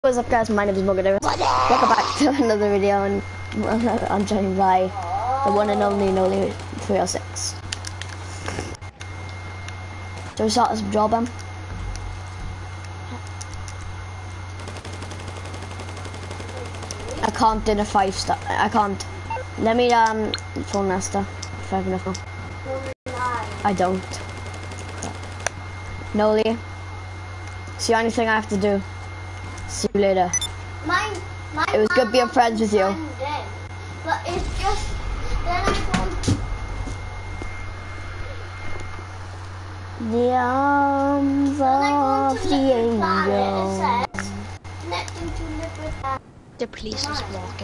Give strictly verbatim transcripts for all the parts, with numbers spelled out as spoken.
What's up guys, my name is Mcgee. Welcome back to another video, and I'm joined by the one and only Noel three oh six. So we start some job, em? I can't in a five star, I can't. Let me um phone Nesta if I have enough. I don't. Noel, see anything I have to do. See you later. My, my it was good being friends with you. Then, but it's just then I don't. The arms of the angel. The police is walking.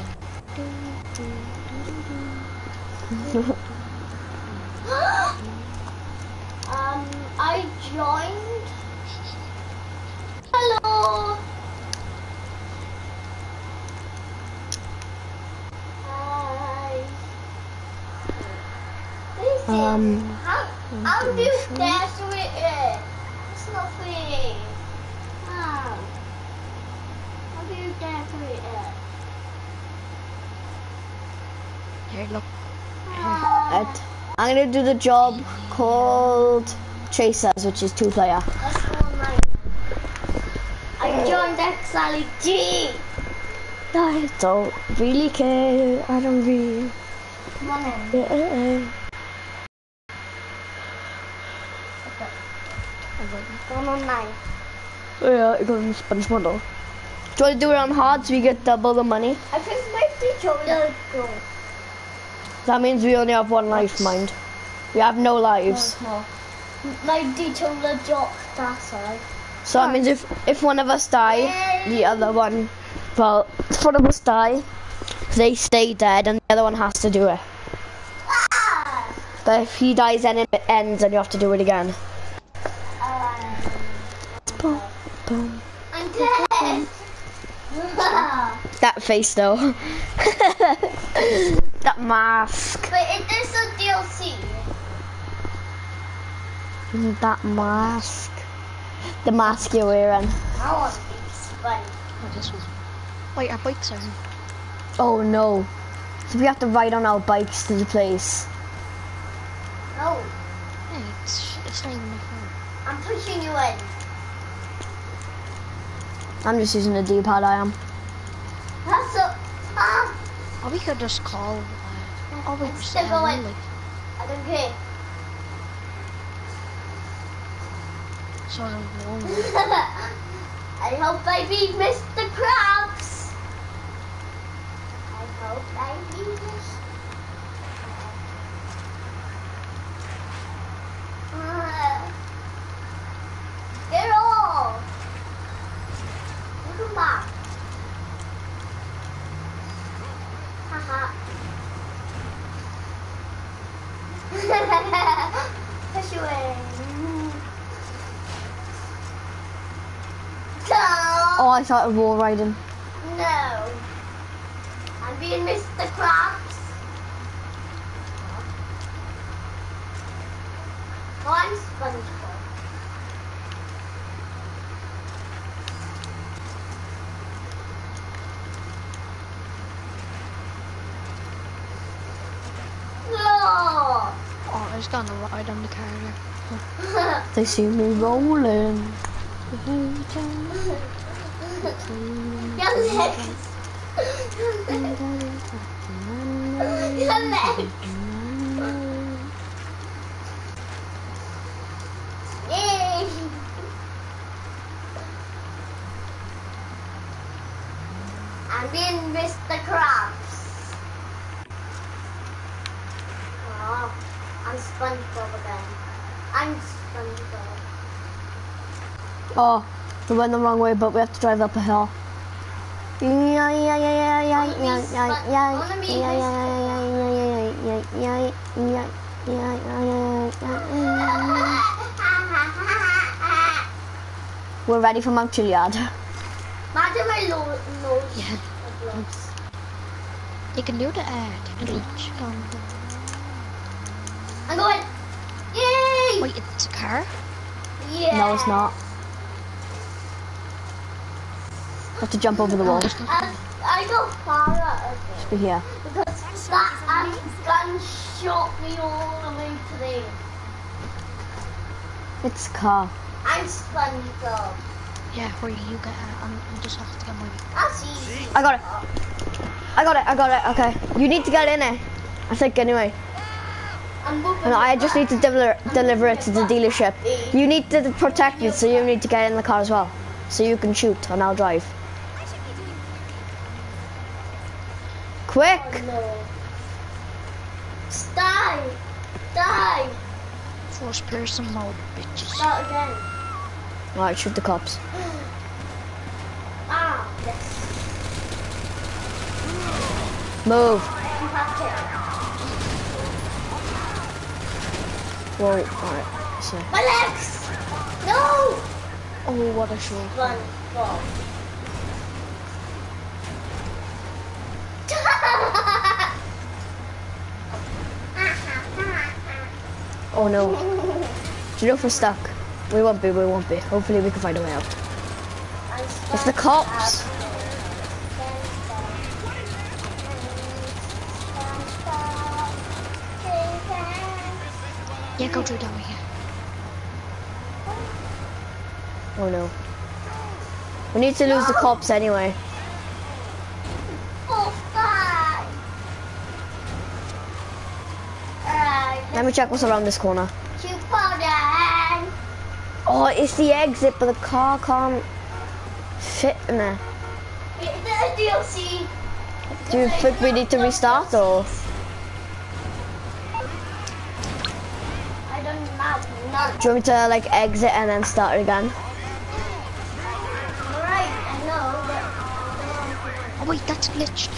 um, I joined. Hello. Um, how, how do you dash with it? It's not free. How? How do you dash with it? Here, look. Right. I'm gonna do the job called Chasers, which is two player. That's all mine. I joined X L G. I don't really care. I don't really. Come on in. Yeah. Come on mine. Yeah, it goes in sponge model. Do you want to do it on hard so we get double the money? I think my controller go. That means we only have one life, mind. We have no lives. No, no. My controller dropped that side. So that means if if one of us die, the other one, well, if one of us die, they stay dead and the other one has to do it. Ah! But if he dies and it ends, then you have to do it again. Boom, boom. I'm dead. That face though. That mask. But it is a D L C. That mask. The mask you're wearing. I want to be funny. Oh, this one. Wait, our bikes are. Oh no. So we have to ride on our bikes to the place. No, Hey, it's, it's not even my phone. I'm pushing you in. I'm just using the D-pad, I am. That's a. Ah! Or we could just call. Uh, oh, wait, I'm we're still still going. lonely. I don't care. Sort of lonely. I hope I beat Mister Krabs. I hope I beat Mister Uh, get off. Welcome back. Haha. Push away. Oh, I thought it was wall riding. No. I'm being Mister Krabs. Oh, I'm SpongeBob. No. Oh, there's gone a ride on the car there. They see me rolling. Your legs. Your legs. Yay. I'm being Mister Krabs. Oh, I'm SpongeBob again. I'm SpongeBob. Oh, we went the wrong way, but we have to drive up a hill. Yeah, yeah, yeah, yeah, yeah, yeah, yeah, yeah, yeah, yeah, yeah, yeah. We're ready for Mount Juliet. Imagine my lo nose. Yeah. Blows. You can do the uh, the beach. I'm going. Yay! Wait, it's a car? Yeah. No, it's not. Have to jump over the wall. I, I got far out of it. Just be here. Because that um, gun shot me all the way to there. It's a car. I'm SpongeBob. Yeah, where you get it, I'm, I'm just have to get my... That's easy. I got it. I got it, I got it, okay. You need to get in it. I think anyway. I'm moving. No, I just need to deliver, deliver it to the dealership. You need to protect it, so you need to get in the car as well. So you can shoot, and I'll drive. Quick! Oh, no. Die! Die! First person mode, bitches. Start again. Alright, shoot the cops. Ah, yes. Move. You have to. Whoa, alright, so. My legs! No! Oh, what a shot. Run, fall. Oh no. Do you know if we're stuck? We won't be, we won't be. Hopefully we can find a way out. It's the cops. Yeah, go through down here. Oh no. We need to lose the cops anyway. Let me check what's around this corner. Oh, it's the exit, but the car can't fit in there. Do you think we need to restart or? I don't know. Do you want me to like exit and then start it again? Right, I know, Oh wait, that's glitched.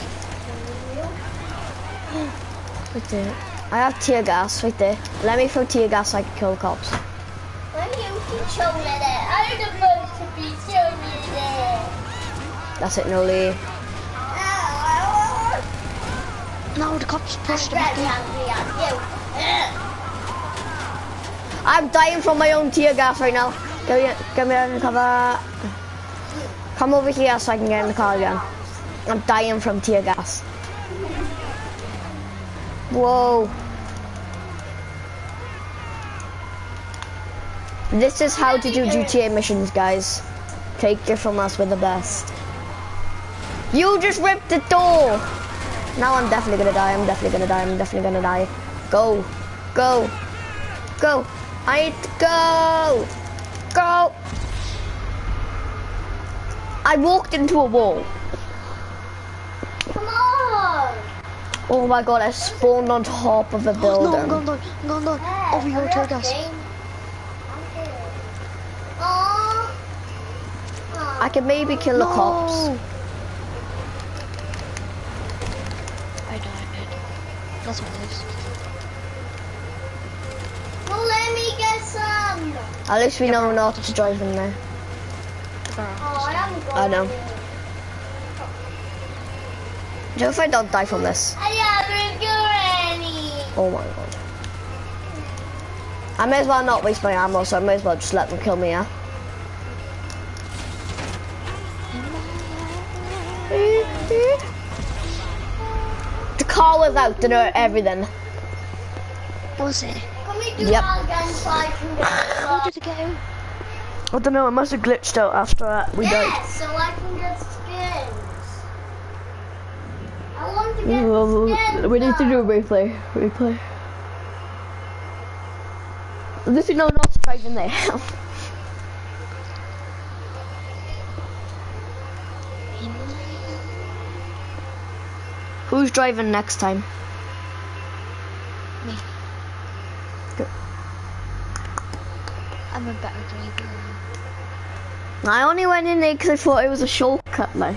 Right there. I have tear gas right there. Let me throw tear gas so I can kill the cops. when you control it, I'm supposed to be showing it. That's it, Noel. No, the cops pushed him back in. I'm dying from my own tear gas right now. Get me, get me under cover. Come over here so I can get in the car again. I'm dying from tear gas. Whoa. This is how to do G T A missions, guys. Take it from us, we're the best. You just ripped the door. Now I'm definitely gonna die, I'm definitely gonna die, I'm definitely gonna die. Go, go, go. I need to go, go. I walked into a wall. Come on! Oh my god, I spawned on top of a No, building. I'm going down, I'm going down. Yeah, Over your hurry tear up, gas. Jane. Oh. I can maybe kill the cops. I died. That's what it is. Well, let me get some. At least we know not to drive in there. Oh, I haven't got I know. any. Do you know if I don't die from this? I haven't got any. Oh my god. I may as well not waste my ammo, so I may as well just let them kill me, yeah? The car was out, you know, everything. Was it? Can we do Yep. that again so I can get How some? did it get out? I don't know, it must have glitched out after uh, we Yes, died. so I can get skins. I want to get Well, the skins. we need to do a replay. Replay. At least we know not to drive in there. Who's driving next time? Me. Good. I'm a better driver. I only went in there because I thought it was a shortcut, like.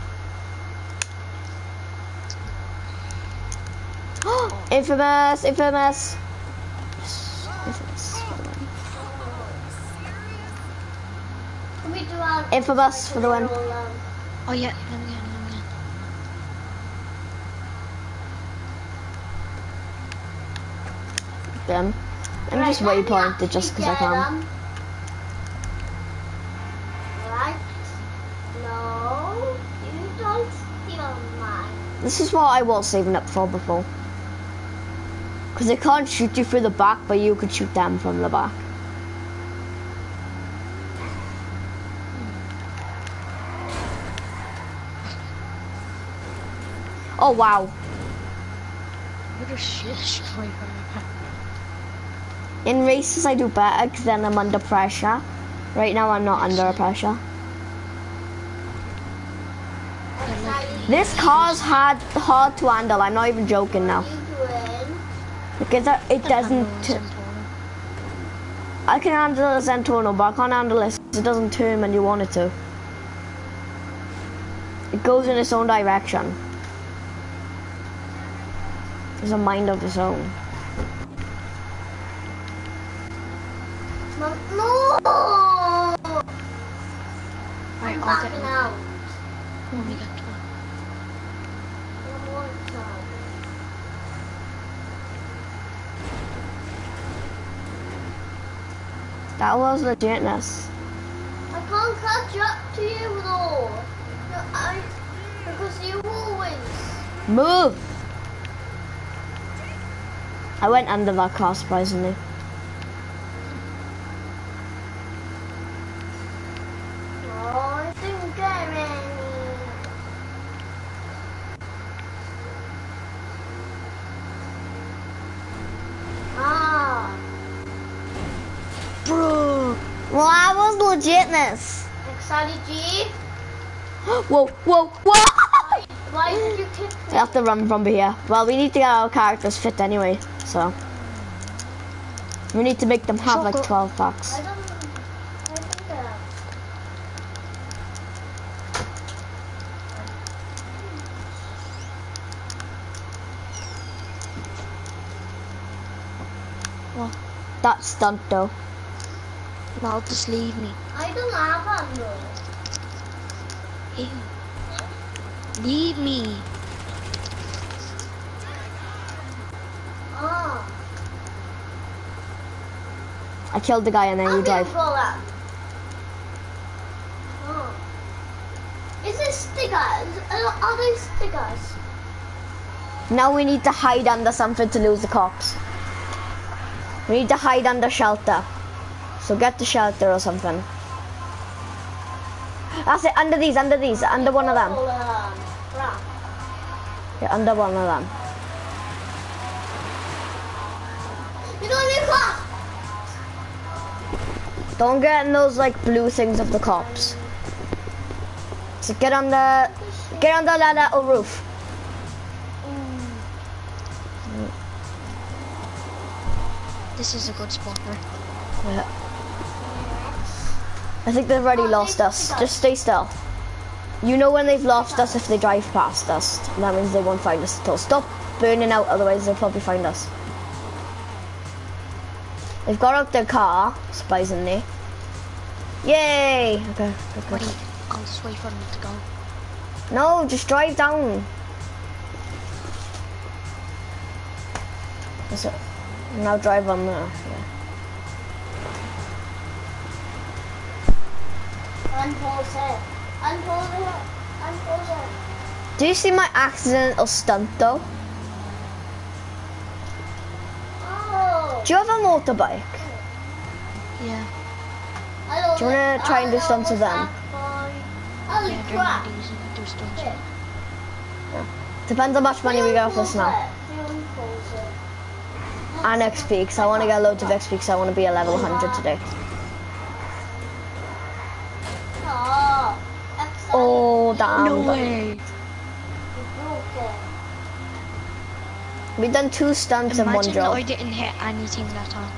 Infamous, infamous. Infamous. Can we do our Infamous for the win. Oh yeah, let me in, let me in. Then let me just waypoint it just because I can. Right? No. This is what I was saving up for before. Because they can't shoot you through the back, but you could shoot them from the back. Oh wow. What a shit striker. In races I do better because then I'm under pressure. Right now I'm not under pressure. This car's hard, hard to handle. I'm not even joking now. Because it doesn't. I can handle a Zentorno, but I can't handle it. It doesn't turn when you want it to. It goes in its own direction. It's a mind of its own. No! Right, I'm I'll get backing one. out. Let me get one. I want some. That was legitness. I can't catch up to you though. No, I, because you always. Move! I went under that car surprisingly. Oh, I didn't get any. Ah. Bro! Well, that was legitness. Excited G. Whoa, whoa, whoa! Why did you kick We me? have to run from here. Well, we need to get our characters fit anyway, so. We need to make them have like twelve packs. I don't. I think I have. Well, That stunt though. well, just leave me. I don't have ammo. Ew. Leave me. Ah. I killed the guy and then you I'm drive. gonna go out. Oh. Is this stickers? Are are they stickers? Now we need to hide under something to lose the cops. We need to hide under shelter. So get the shelter or something. That's it, under these, under these, under one of them. Oh, um, brown. Yeah, under one of them. You don't need clock. Don't get in those like blue things of the cops. So get on the, get on the ladder or roof. This is a good spot, right? Yeah. I think they've already lost us. Just stay still. You know when they've lost us if they drive past us. That means they won't find us at all. Stop burning out, otherwise they'll probably find us. They've got out their car, surprisingly. Yay! Okay, okay, Wait, okay. I'll just wait for them to go. No, just drive down. That's it. Now drive on there. Yeah. Unpause it. Unpause it. Unpause it. Do you see my accidental stunt though? Oh. Do you have a motorbike? Yeah. I Do you wanna try and do stunts with them? Holy Yeah, crap. during these, do stunts. Depends how much money we get off this now. And X P, because I want to get loads of X P, because I want to be a level one hundred today. Oh, Oh, damn. No way. We've done two stunts in one Imagine job. I didn't hit anything that time.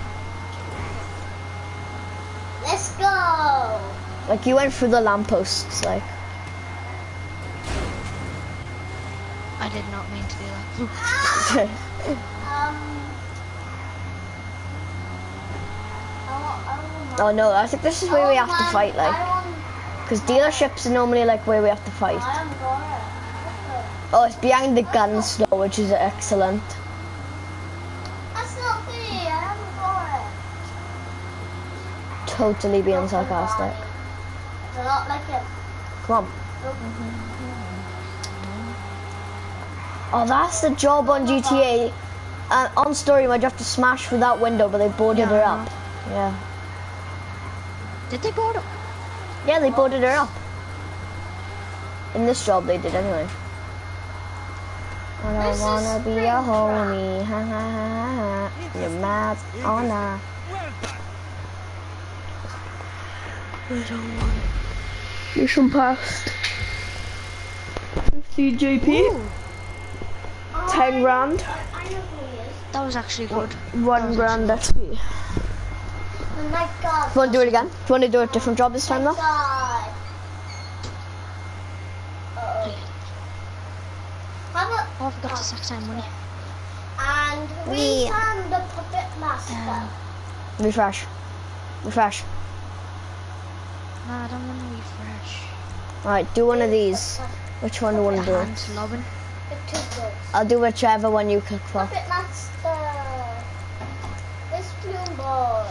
Let's go. Like, you went through the lampposts, like. I did not mean to do that. Um. I want, I want Oh no, I think this is where we have to man, fight, like. I want, Because dealerships are normally like where we have to fight. I am going. Oh, it's behind the guns though, which is excellent. That's not me. I am going. Totally being sarcastic. It's a lot like it. Come on. Oh, that's the job on G T A. Uh, on story mode, you have to smash through that window, but they boarded Yeah, her I up. Yeah. Did they board up? Yeah, they boarded her up. In this job, they did anyway. I don't This is wanna be a Springtrap. homie. Ha ha ha ha ha. You're mad or not? Mission passed. fifty J P. Ooh, ten grand. I know who he is. that was actually good. One grand X P. Oh my god. Do you want to do it again? Do you want to do a different job this time though? God. Uh-oh. How about Oh, I forgot to sack time money. and we found the puppet master. Refresh. Refresh. No, I don't want to refresh. Alright, do one of these. Which one do you want to do? Hands lobbing. The two books. I'll do whichever one you click for. Puppet master. This blue boy.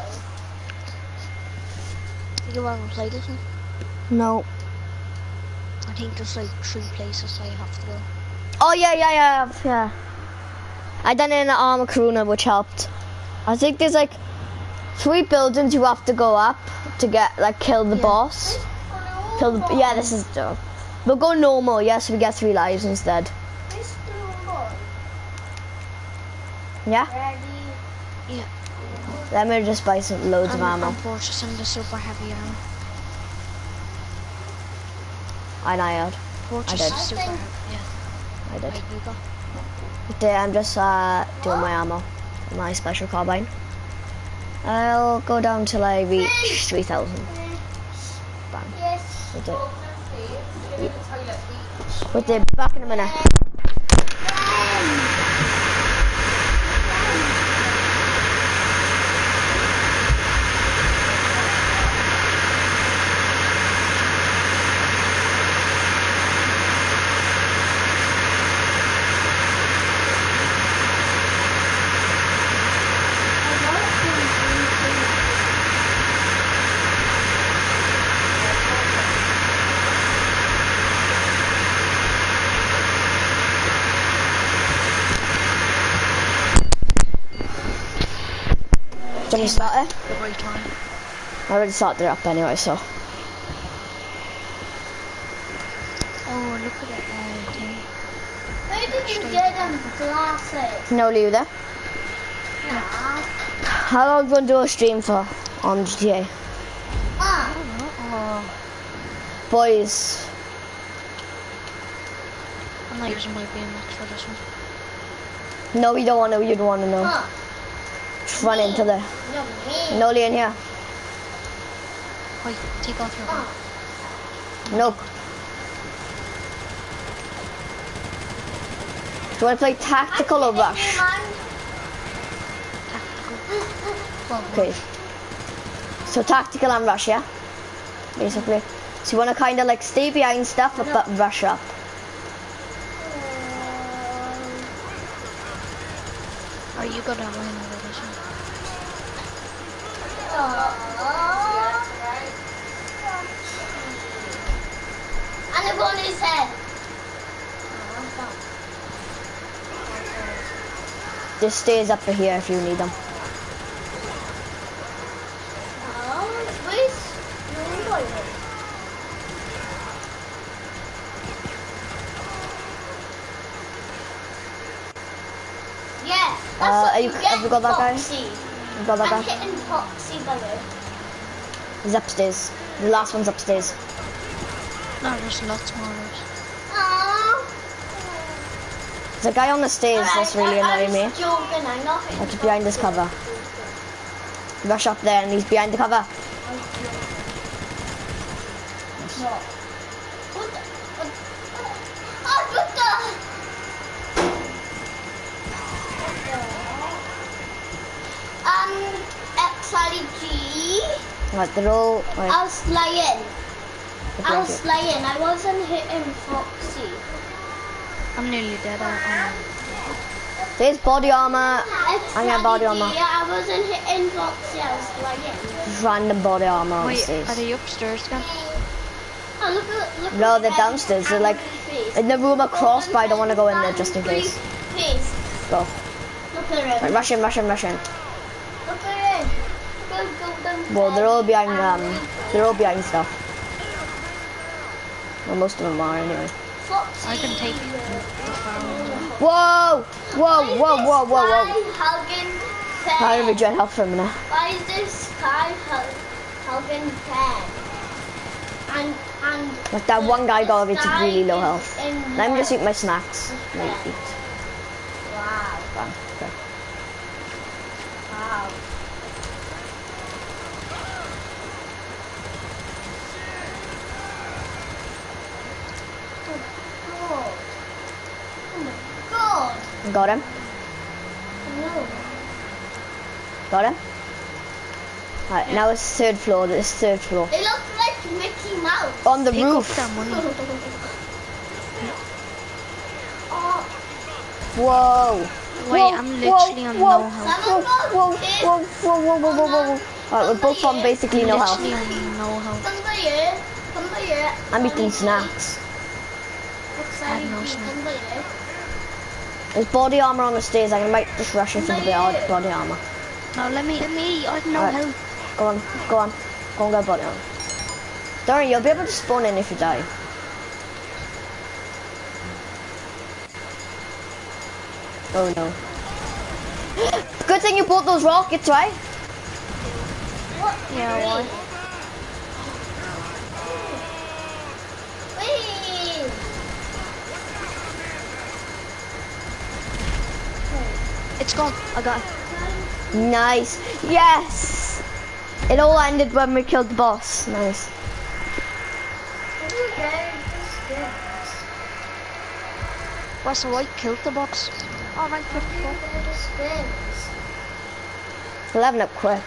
You ever played this one? No. I think there's like three places I have to go. Oh yeah, yeah, yeah, yeah. I done it in Armor Corona, which helped. I think there's like three buildings you have to go up to get like kill the Yeah. boss. Kill the, yeah, this is dope. We'll go normal, yes, so we get three lives instead. This blue boy. Yeah? Ready? Yeah. Let me just buy some loads of I'm, ammo. I'm purchasing the super heavy ammo. I know. Purchase did. the super heavy. Yeah. I did. Right, you go. Today I'm just uh, doing my ammo, my special carbine. I'll go down till I reach three thousand. Bang. Yes. With it. With it. Back in a minute. Can we start it? The right time. I already started it up anyway, so. Oh, look at that uh, thing. Where did you get them glasses? No, leave there. Yeah. How long are we going to do a stream for on G T A? Ah. Oh, Boys, I'm not using my B M X for this one. no, you don't want to, you don't want to know. Ah. Just run into the. No, me. Noli in here. Wait, take off your gun. Nope. Do you want to play tactical or rush? Tactical. Well, Okay. So tactical and rush, yeah? Basically. So you want to kind of like stay behind stuff but, but rush up. Or you go down line over this one. And the one his head. Just stays up for here if you need them. Yeah, that's Uh, what are you- you have you got that guy? Foxy. You got that I'm guy? hitting Foxy by the way. He's upstairs. The last one's upstairs. No, there's lots more. Aww. There's a guy on the stairs that's really annoying me. Joking, I'm not hitting Like he's behind this cover. Rush up there and he's behind the cover. No. What the? What? Oh, what the? Um, X R G. Right, they're all. Right, I was lying. look I like was it. lying. I wasn't hitting Foxy. I'm nearly dead. I, There's body armor. X I got body armor. I wasn't hitting Foxy. I was lying. Just random body armor um, on the wait, stairs. are they upstairs again? Oh, Mama, look at look No, at they're downstairs. They're like in the room across, but I don't want to go in there just in case. Please. Go. Look at him. Right, rush in, rush in, rush in. Look at him. Go, go, go. Well, they're all behind, um, they're all behind stuff. Well, most of them are anyway. I can take the phone. Whoa! Whoa, whoa, whoa, whoa, whoa. Hugging I had to regen health for a minute. Why is this guy hugging Ted? And, and... Like that one guy got it to really low guy health. is in Let me just red. eat my snacks. Let me eat. Wow. Bam, okay. Wow. Oh, oh my god. Got him. No. Got him. Alright, now it's third floor. This third floor. It looks like Mickey Mouse. On the Pick roof. up that money. Oh, Whoa. Wait, Whoa, I'm literally whoa, on whoa, no health. Whoa, whoa, whoa, whoa, whoa, whoa, whoa, whoa, whoa. Alright, we're both on basically no health. Literally on no health. come by here. Come by here. I'm eating snacks. Looks I have like no you snacks. come by here. There's body armor on the stairs. I might just rush in for the body body armor. No, let me, let me, I have no Alright. health. Go on, go on. Go and get body armor. Don't worry, you'll be able to spawn in if you die. Oh no. Good thing you bought those rockets, right? Yeah, why? Wait. It's gone. I got it. Nice. Yes! It all ended when we killed the boss. Nice. Well, so I killed the box. Alright, fifty-four. Level up quick.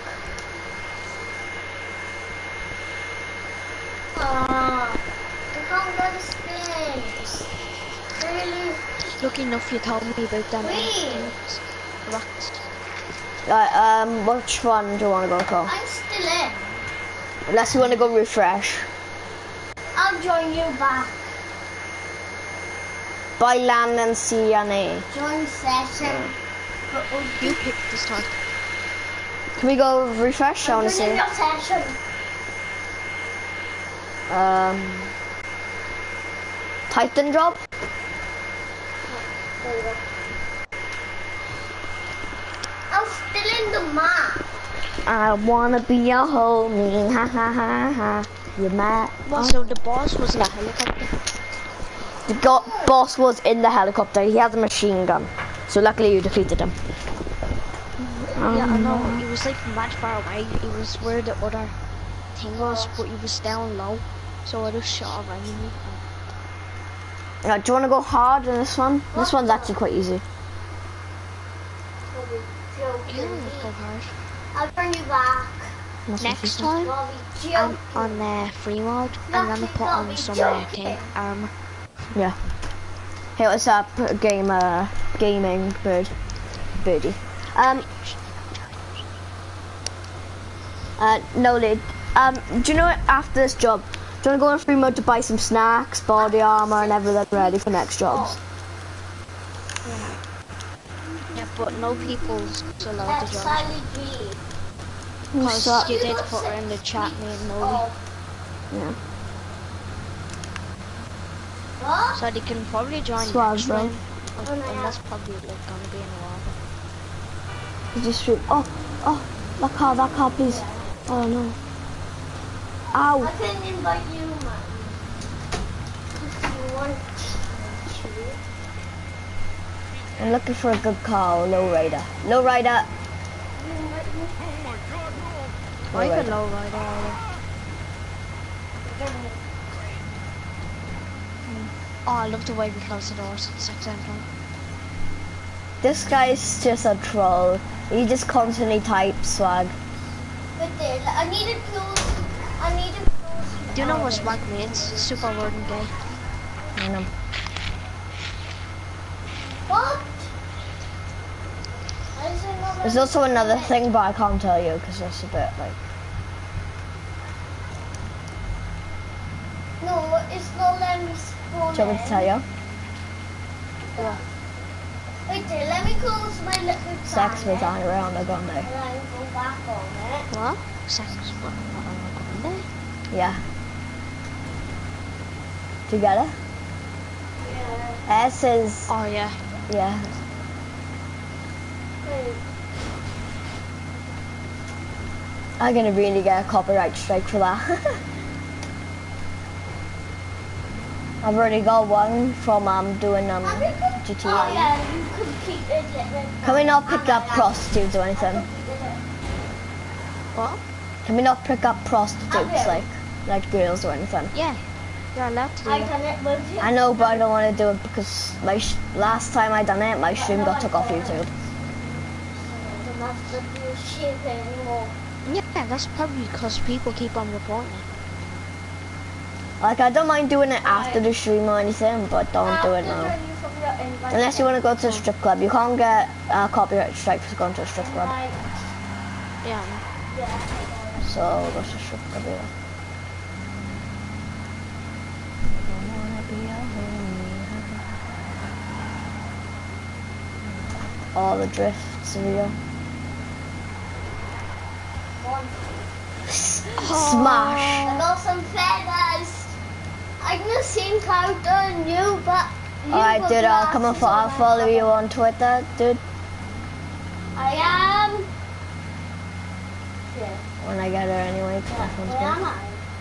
Ah, I can't go to space. Really? Lucky enough you told me about them. Wait. Rocks. Uh, um, which one do you want to go for? I'm still in. Unless you want to go refresh. I'll join you back. By land and sea and A. Join session. But we'll You picked this time. Can we go refresh? I want to see. join your session. Um, Titan drop. There you go. I'm still in the map. I wanna be a homie, ha ha ha ha. You mad? Well, so the boss was in a helicopter. The go boss was in the helicopter. He had a machine gun, so luckily you defeated him. Yeah, I know. He was like much far away. He was where the other thing was, but he was down low. So I just shot around me. Uh, do you want to go hard in this one? This one's actually quite easy. Yeah, go hard. I'll bring you back. That's Next easy. time, Bobby, I'm joke. on uh, free mode. I'm gonna put on some uh, tank armor. Yeah. Hey, what's up, game, uh, gaming bird, birdie? Um. Uh, no lid. Um, do you know what, after this job, do you want to go on free mode to buy some snacks, body armor, and everything ready for next jobs? Yeah, but no people's allowed to That's join. Sally G. Because So- you did put her in the chat, me and Noel. Yeah. What? So they can probably join Swag, next bro. round. And that's probably like gonna be in a while. You just shoot. Oh, oh, that car, that car, please. Oh no. I Ow. can invite you, man. If you want to. I'm looking for a good car, low rider. Low rider. Low I rider. can low rider either. Oh, I love the way we close the doors at six a m This guy's just a troll. He just constantly types swag. But there, I need to close. I need to close. Do you know what swag means? Super word and gay. I know. What? Why is it not There's also another thing, but I can't tell you because it's a bit like. No, you want me to tell you? What? Wait there, let me close my little Sex was planet, on around the gun and there. then go back on it. What? Sex what? What? Yeah. Do you get it? Yeah. S is, Oh yeah. yeah. Wait. I'm gonna really get a copyright strike for that. I've already got one from um doing um G T A. Oh yeah, you could keep it little. Can we not pick up prostitutes or anything? What? Can we not pick up prostitutes like like girls or anything? Yeah. You're allowed to do I that. done it with you. I know, but I don't want to do it because my sh last time I done it, my stream got took off YouTube. I'm not going to do shit anymore. Yeah, that's probably because people keep on reporting it. Like I don't mind doing it after the stream or anything, but don't do it now. Unless you want to go to a strip club, you can't get a copyright strike for going to a strip club. Yeah. So we'll go to a strip club. Yeah. All the drifts are real. Smash! I got some feathers. I'm the same character as you, but you Alright, got dude, I'll come and fo glasses I'll on my follow you head. on Twitter, dude. I am. Yeah. When I get her anyway. 'Cause my phone's Where am good. I?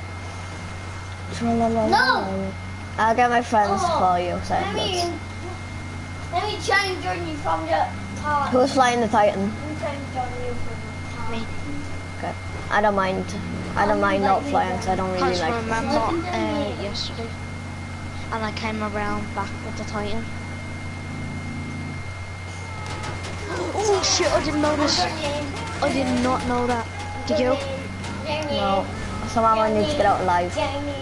No! I'll get my friends to Oh, follow you. So Let me, that's- let me change on you from the top. Who's flying the Titan? Let me change on you from the top. Me. Okay. I don't mind. I don't mind not flying because I don't really Because like. remember uh, yesterday, and I came around back with the Titan. Oh shit! I didn't notice. I did not know that. Did you? No. Somehow I need to get out alive.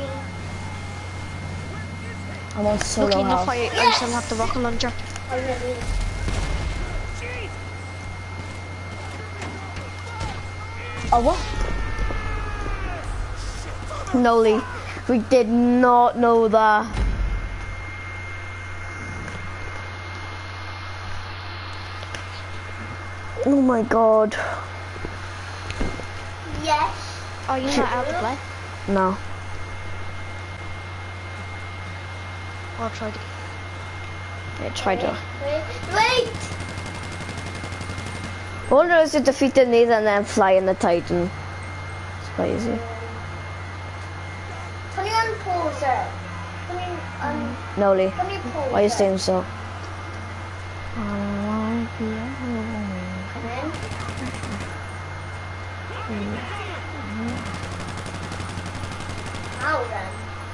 I'm on solo Lucky enough, health. I, I still have the rocket launcher. Oh what? No, Lee. We did not know that. Oh my god. Yes. Oh, you're not out to play? No. I'll try to. Yeah, try to. Wait, wait. All there is to defeat the Nathan and then fly in the Titan. It's quite easy. Can you unpause it? Can you un... No, Lee. Can you pause Why are you it? staying so? Come in. Now then.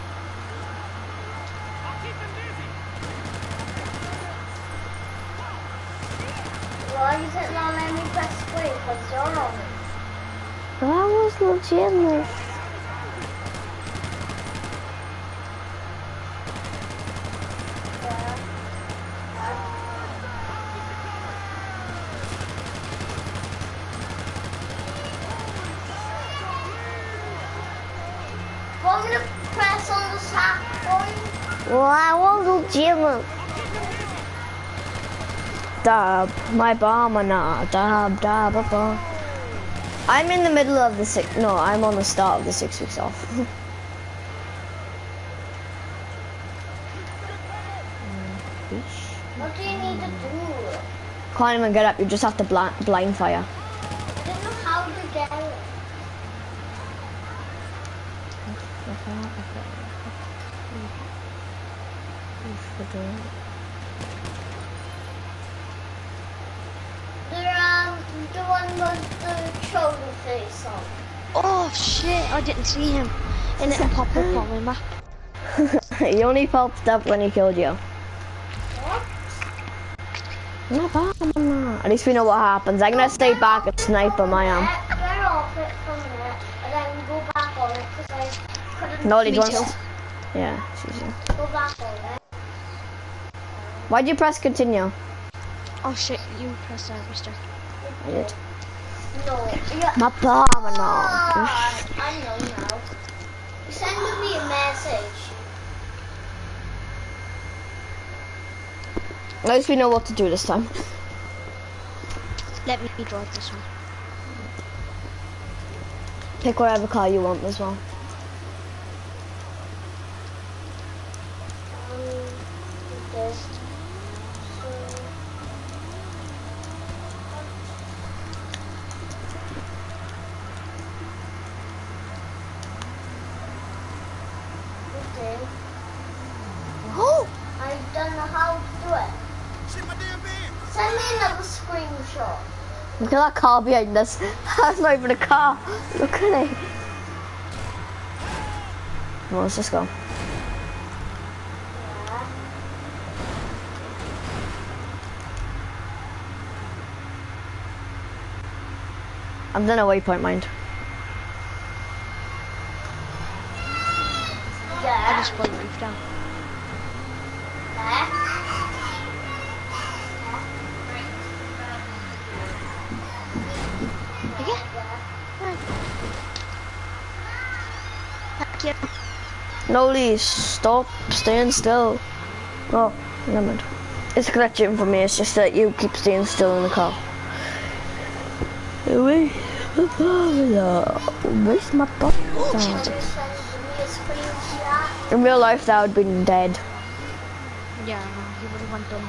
Why is it not letting me press play? Because you're on it. That was legitimate. Yeah. Want me to press on the sack point? Well, I was legitimate. Dab, my bomb and a dab, dab, a bomb. I'm in the middle of the six. No, I'm on the start of the six weeks off. What do you need to do? Can't even get up. You just have to blind, blind fire. I don't know how to get it. The um, the one with the shoulder face on. Oh shit! I didn't see him. And it popped up on my map. He only popped up when he killed you. What? No problem. At least we know what happens. I'm gonna stay back and snipe him. I am. Get, get off it from there and then go back on it because I couldn't No, he Me wants. too. Yeah, she's you. go back on it. Why'd you press continue? Oh shit! You pressed that, Mister. I did. No. Yeah. My bomb and all. Ah, I know now. Send me a message. At least we know what to do this time. Let me drive this one. Pick whatever car you want as well. Um, this. Oh! I don't know how to do it. Send me another screenshot. Look at that car behind us. That's not even a car. Look at it. Come on, let's just go. Yeah. I've done a waypoint, mind. I Yeah. just put the roof down. Yeah. Okay? Right. Thank you. No, Lee, stop staying still. Oh, never mind. It's glitching for me, it's just that you keep staying still in the car. Wait, where's my butt? Can you send me a screenshot? In real life, that would have been dead. Yeah, he would have went done.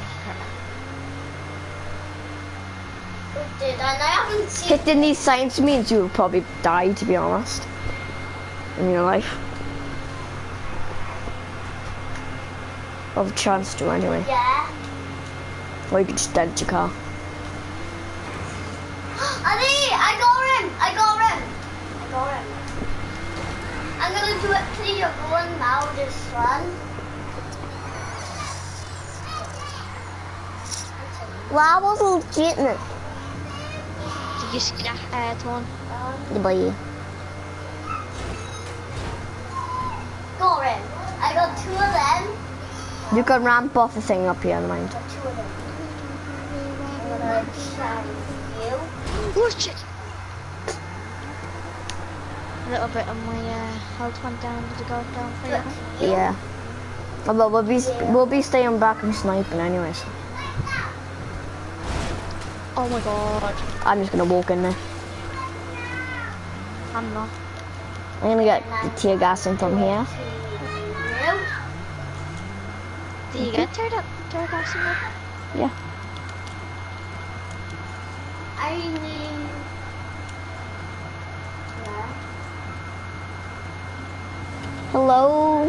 Who did? And I haven't seen. Hitting these signs means you would probably die, to be honest. In your life. Of a chance to, anyway. Yeah. Or you could just dent your car. Ali, I got him. I got him. I got him. I'm gonna do it to your one now. This one. Wow, I wasn't cheating it. Did you see that, uh, Tone? The boy. Got him. I got two of them. You can ramp off the thing up here, mind. Got two of them. I'm gonna shine you. Oh shit! A little bit of my uh, health went down. Did it go down for you? Yeah. Oh, but we'll be we'll be staying back and sniping anyways. Oh my god. I'm just gonna walk in there. I'm not. I'm gonna get the tear gas in from here. Did you get tear, tear gas in there? Yeah. I need. Yeah. Hello.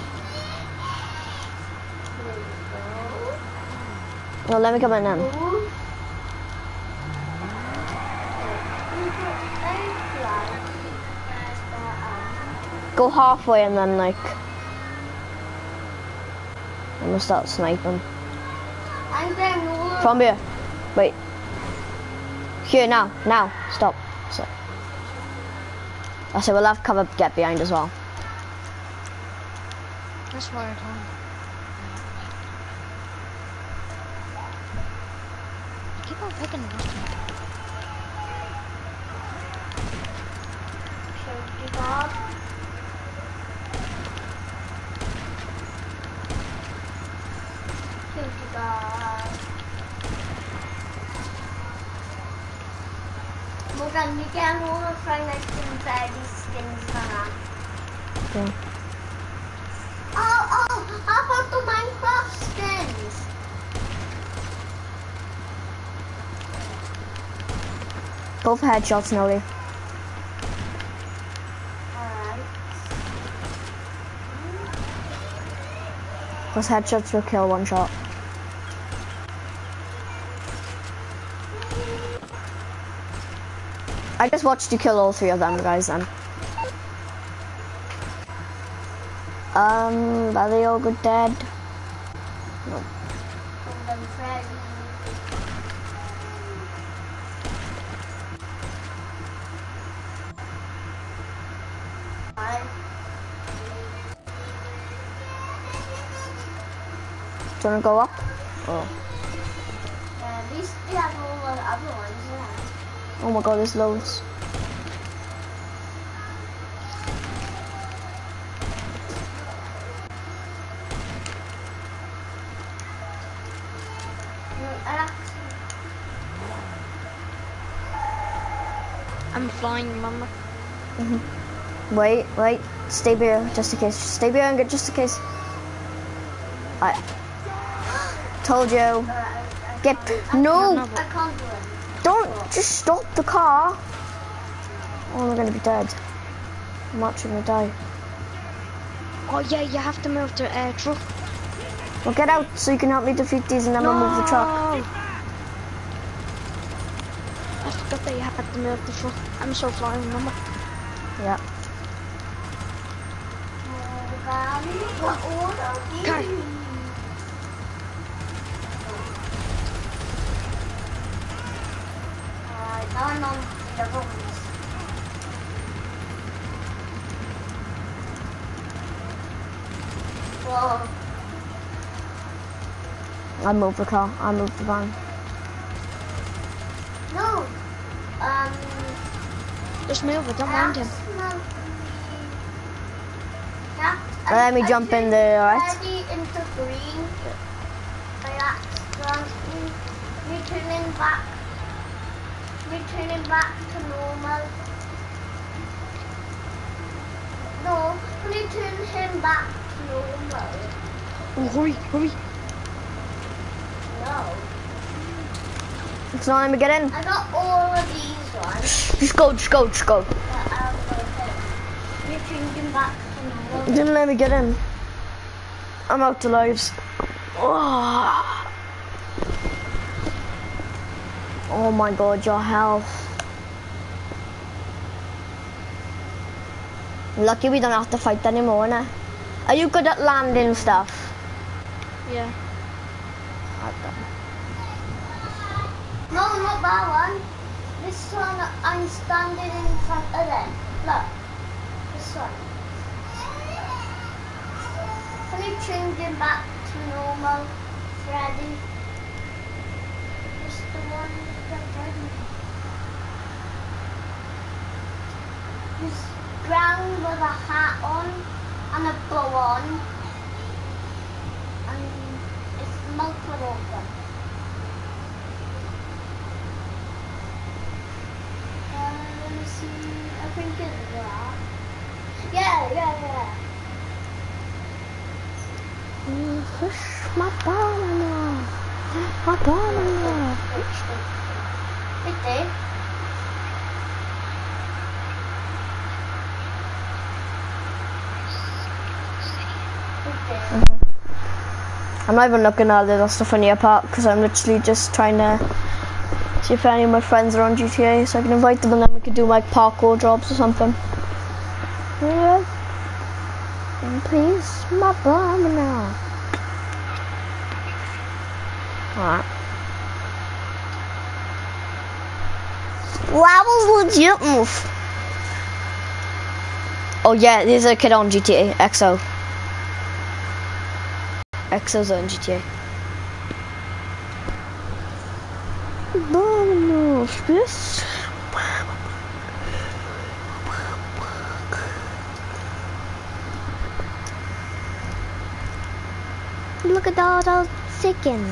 There we go. No, let me come in then. Ooh. Go halfway and then like I'm gonna start sniping. I'm going From here. Wait. Here now, now. Stop. So I said we'll have cover get behind as well. That's where I'm going. Keep on picking it up. Safety guard. Safety guard. Morgan, vi kan nog fånga sin färdig skinsarna. Yeah. Oh, oh, how about the Minecraft skins? Go for headshots, Nelly. Alright. Because headshots will kill one shot. I just watched you kill all three of them guys then. Um, are they all good dead? No. Morgan Freddy. Alright. Do you wanna go up? Oh. Yeah, at least we have all the other ones, yeah. Oh my god, there's loads. I'm flying, remember? Mm-hmm. Wait, wait. Stay here, just in case. Stay here and get just in case. I told you. Get no. No, but- I can't do it. Don't just stop the car. Oh, I'm gonna be dead. I'm actually gonna die. Oh yeah, you have to move the uh, truck. Well, get out so you can help me defeat these and then we'll move the truck. I forgot that you had to move the truck. I'm so flying, remember? Yeah. Car. Now I'm on the roads. Whoa. I moved the car. I moved the van. No. Um. Just move it, don't mind him. Let me jump in there, alright? Ready into green. By accident. Returning back. Returning back to normal. No, return him back to normal. Oh, hurry, hurry. No. It's not let me get in. I got all of these ones. Just go, just go, just go. But I'll go ahead. Return him back to normal. Didn't let me get in. I'm out to lives. Oh. Oh my god, your health. Lucky we don't have to fight anymore, innit? Are you good at landing stuff? Yeah. No, not that one. This one, I'm standing in front of them. Look. This one. Can you change him back to normal, Freddy? Just the one with the Freddy. He's brown with a hat on and a bow on. And his mouth will open. Uh, let me see. I think it's that. Yeah, yeah, yeah. Fish my banana. My banana. Right there. Right there. I'm not even looking at it, that's the funnier part, because I'm literally just trying to see if any of my friends are on G T A, so I can invite them and then we can do like parkour jobs or something. Yeah. And please, my banana. Alright. Well, that was legit move. Oh yeah, there's a kid on G T A, X O. X O's on G T A. Bananas, yes. Look at all those chickens.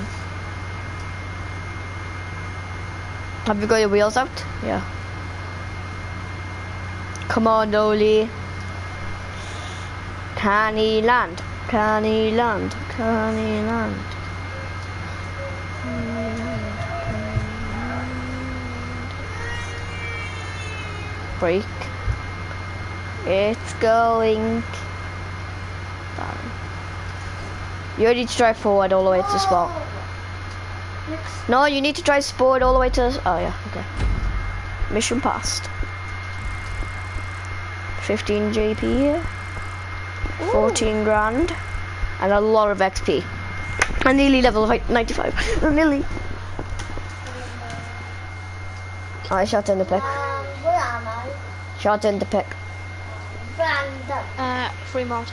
Have you got your wheels out? Yeah. Come on, Dolly. Can he land? Can he land? Can he land? Can he land? Brake. It's going. Down. You need to drive forward all the way to the spot. No, you need to drive forward all the way to. Oh yeah, okay. Mission passed. fifteen J P here. fourteen grand. And a lot of X P. I'm nearly level ninety-five. I'm nearly. Oh, I shot in the pick. Um, where am I? Shot in the pick. Brandon. Uh, free mode.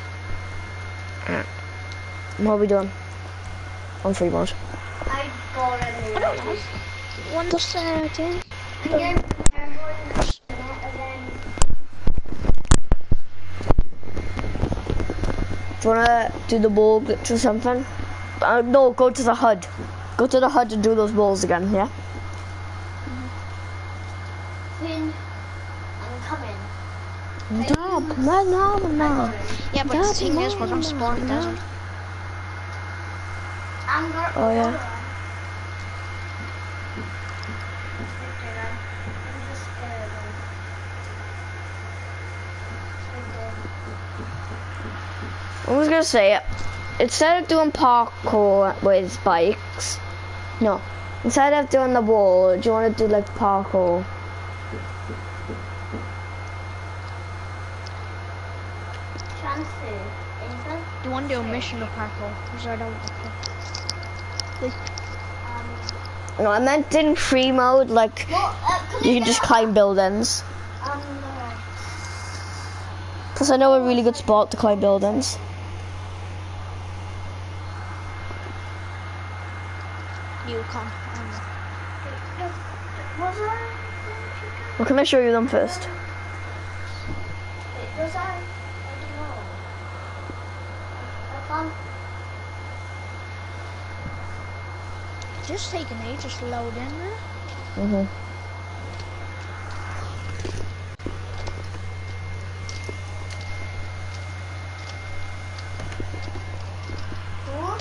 What are we doing? On free mode. I got it. I don't know. When does uh, ten? Again, I'm going to and then. Do you wanna do the ball glitch or something? Uh, no, go to the H U D. Go to the hut and do those balls again, yeah? Finn, I'm coming. No, no, no, no. Yeah, but the thing is, we're gonna spawn in the desert. I'm gonna. Oh, yeah. I was gonna say, instead of doing parkour with bikes, no, instead of doing the wall, do you want to do like parkour? Transfer. Do you want to do a mission of parkour? Because I don't like No, I meant in free mode, like Well, uh, you can just climb buildings. Um, Plus I know a really good spot to climb buildings. you can. was I? Well, can I show you them first? Was I? I don't know. I can't. Just taking ages to load in there. Mhm. What?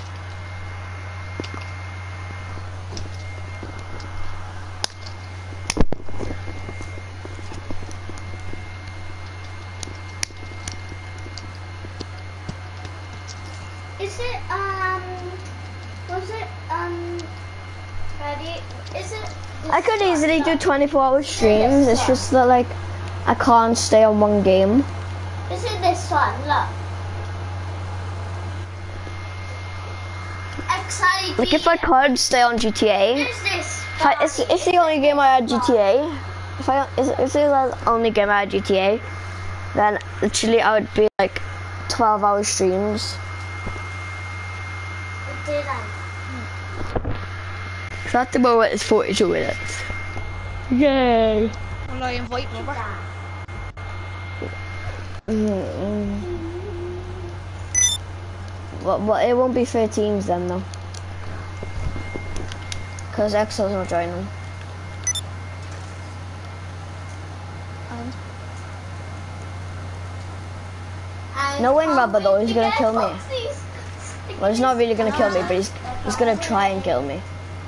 Is it um? Was it um? Ready? Is it? I could easily do twenty-four hour streams, it's just that like I can't stay on one game. Is it this one? Look. Exciting. Like if I could stay on G T A, Is this? if I, it's, it's the only game I had G T A, if I, if it's the only game I had G T A, then literally I would be like twelve hour streams. It didn't. So at the moment it's forty-two minutes. Yay! Will I invite me over? Mm-mm. But, but it won't be thirteens then though. Because X O's not joining. And No win rubber though, he's gonna kill me. Well, he's not really gonna kill me, but he's, he's gonna try and kill me.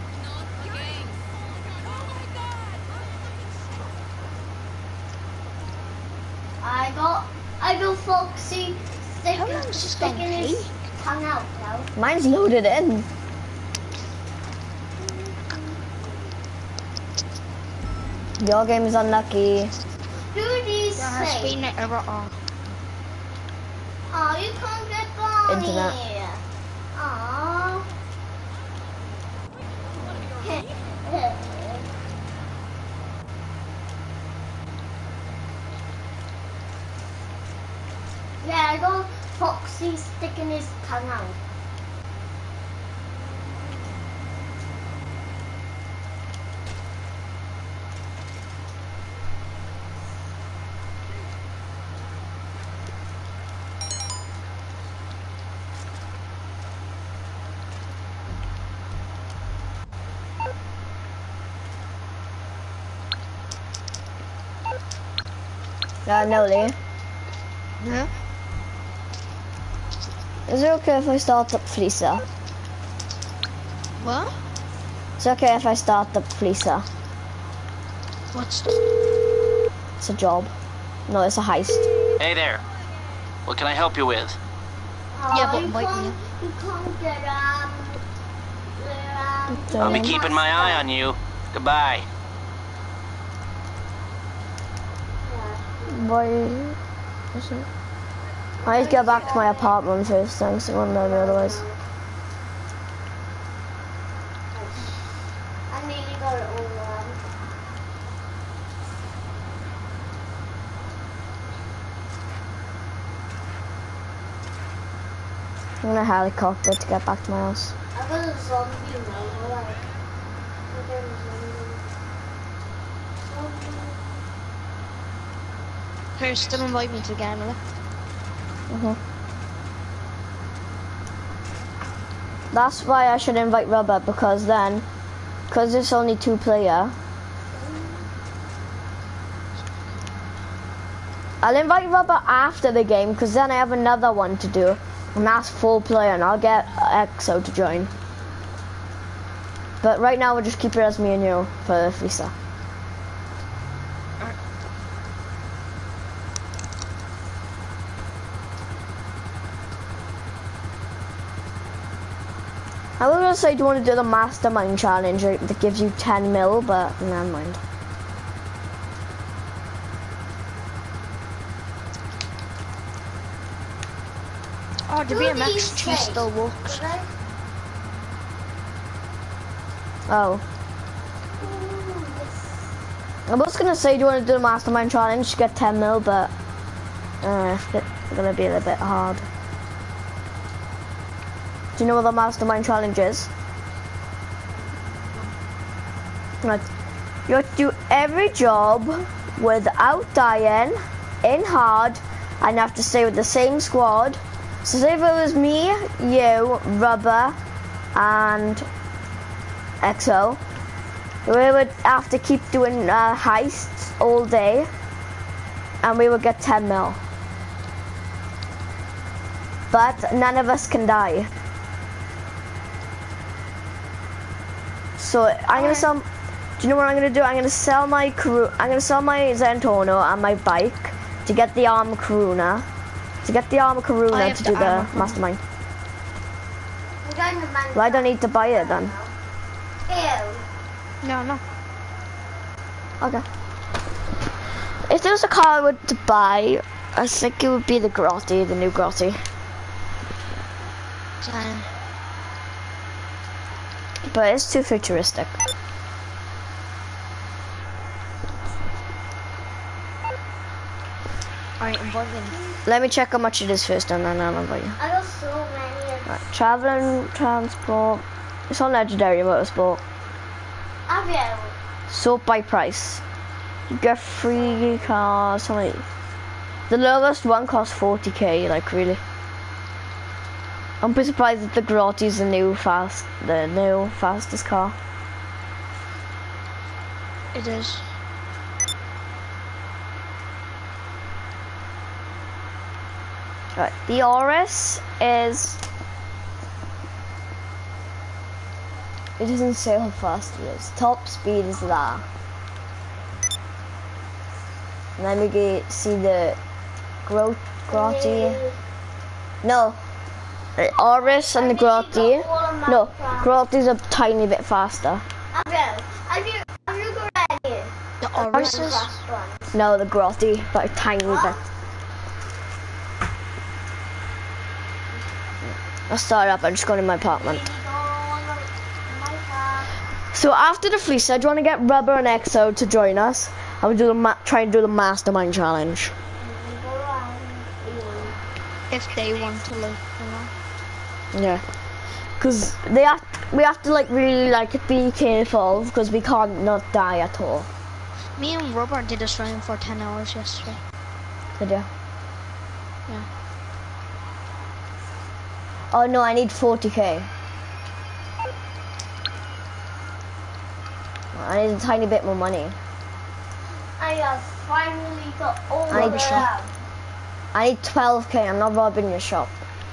I got, I got Foxy stick, How long is this gonna sticking his take? tongue out now. Mine's loaded in. Your game is unlucky. Do these there has say? been an error. Oh. Oh, you can't get Bonnie. Internet. Aww. Yeah, I got Foxy sticking his tongue out. Yeah, no, Lee. Yeah? Is it okay if I start up Fleecer? What? It's okay if I start up Fleecer. What's It's a job. No, it's a heist. Hey there. What can I help you with? Yeah, Oh, but you invite can't, me. you can't get um, the, um I'll be keeping my eye on you. Goodbye. Why? Is it? I need to get back to my apartment first, thanks. I won't know me otherwise. I nearly got it all wrong. I'm in a helicopter to get back to my house. I got a zombie now, like. I got a zombie. Zombie. Here, still invite me to the game, will you? Mhm. That's why I should invite Rubber, because then, because it's only two player. I'll invite Rubber after the game, because then I have another one to do, and that's full player, and I'll get X O to join. But right now we'll just keep it as me and you for Lisa. I was gonna say, do you want to do the mastermind challenge that gives you ten mil, but never mind. Oh, the B M X tree still works. Oh. I was gonna say, do you want to do the mastermind challenge to get ten mil, but uh, it's gonna be a little bit hard. Do you know what the mastermind challenge is? Like, you have to do every job without dying, in hard, and you have to stay with the same squad. So say if it was me, you, Rubber, and X O, we would have to keep doing uh, heists all day, and we would get ten mil. But none of us can die. So I'm gonna sell. Do you know what I'm gonna do? I'm gonna sell my crew. I'm gonna sell my Zentorno and my bike to get the armor Karuna. To get the armor Karuna to do the mastermind. Well, I don't need to buy it then. No, no. Okay. If there was a car I would to buy, I think it would be the Grotti, the new Grotti. Damn. But it's too futuristic. Alright, invite me. Let me check how much it is first, and then I'll invite you. I got so many. Right, traveling transport. It's on legendary motorsport. Have you? Sort by price. You get free cars. Something. The lowest one costs forty K. Like really. I'm pretty surprised that the Grotti is the new fast, the new fastest car. It is. Right, the Oris is. It doesn't say how fast it is. Top speed is that. And then we get see the Gro Grotti. No. The Oris and the Grotti. No, Grotti's a tiny bit faster. Have you? Have you? Have you got any? The Orises? No, the Grotti, but a tiny bit. I'll start up. I'm just going to my apartment. So after the fleece, I do want to get Rubber and X O to join us. I would do the ma try and do the mastermind challenge. If they want to, like, you know. Yeah, because they have. We have to like really like be careful because we can't not die at all. Me and Robert did this running for ten hours yesterday. Did you? Yeah. Oh no, I need forty K. I need a tiny bit more money. I have finally got all I of need them. I need twelve K. I'm not robbing your shop.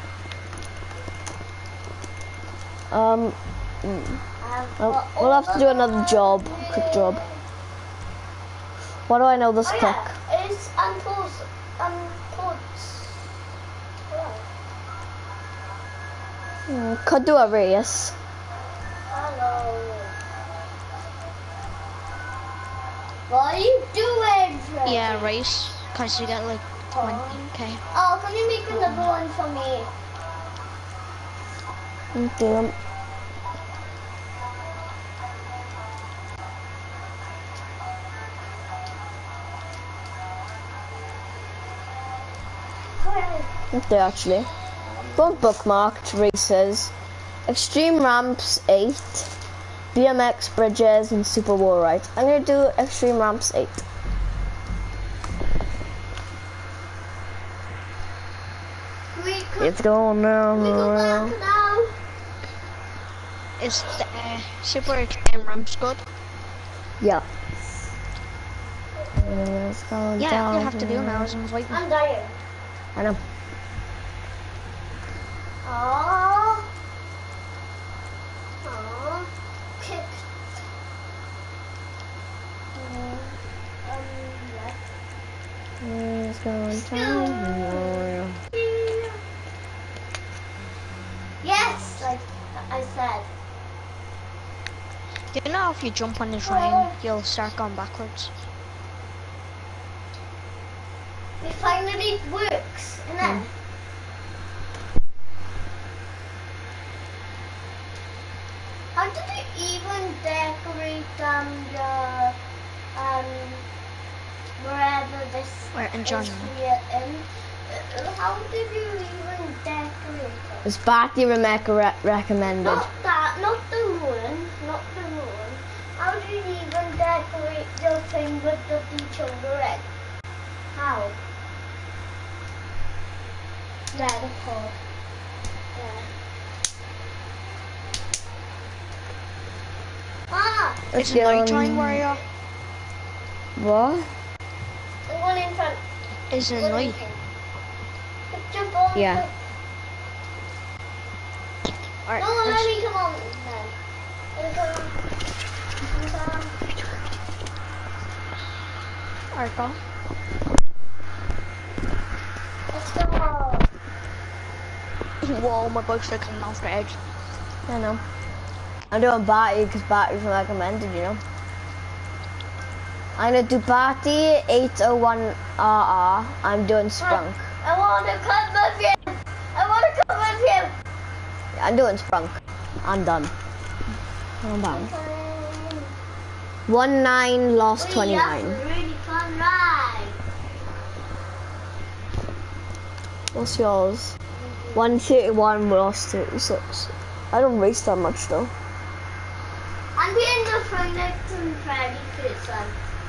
Um, mm. oh, we'll have to do another job, quick job. What do I know this Oh, quick? yeah. It's untold. Untold. Mm, could do a race. Hello. What are you doing, Freddy? Yeah, race. Cause you get like twenty K. Oh, can you make another one for me? Okay. Okay, actually. Both bookmarked races. Extreme ramps eight. B M X bridges and super wall rides. I'm gonna do extreme ramps eight. We could, It's going we go back now. now. Is the uh, super extreme ramps good? Yeah. Let's go Yeah, down all you have to do here. now is invite me. I'm dying. I know. Oh. Oh. Kick. Um, left. Let's go down here. Yes, like I said. Do you know if you jump on the train, you'll start going backwards? It finally works, and then. Mm. How did you even decorate um the um wherever this Where in is Johnny? here in? Uh, How did you even decorate it? It's Barty Rebecca re recommended. Not that, not the moon, not the moon. How do you even decorate the thing with the beach on the red? How? Yeah, the pole. Yeah. Ah! Let's It's get night on. time where you are. What? The one in front. Is it What do you night? think? Jump on Yeah. Alright, No, let let's- me come on then. Let me come on. Come on. alright, go. Let's go. Whoa, my bike's like coming off the edge. I know. I'm doing Barty because Barty's recommended, you know. I'm gonna do Barty eight oh one R R. I'm doing Sprunk. I want to come with you. I want to come with you. I'm doing Sprunk. I'm done. I'm done. One nine lost Wait, twenty that's nine. a really fun ride. What's yours? One thirty one lost thirty six. I don't race that much though. I'm being the front next to Freddy person.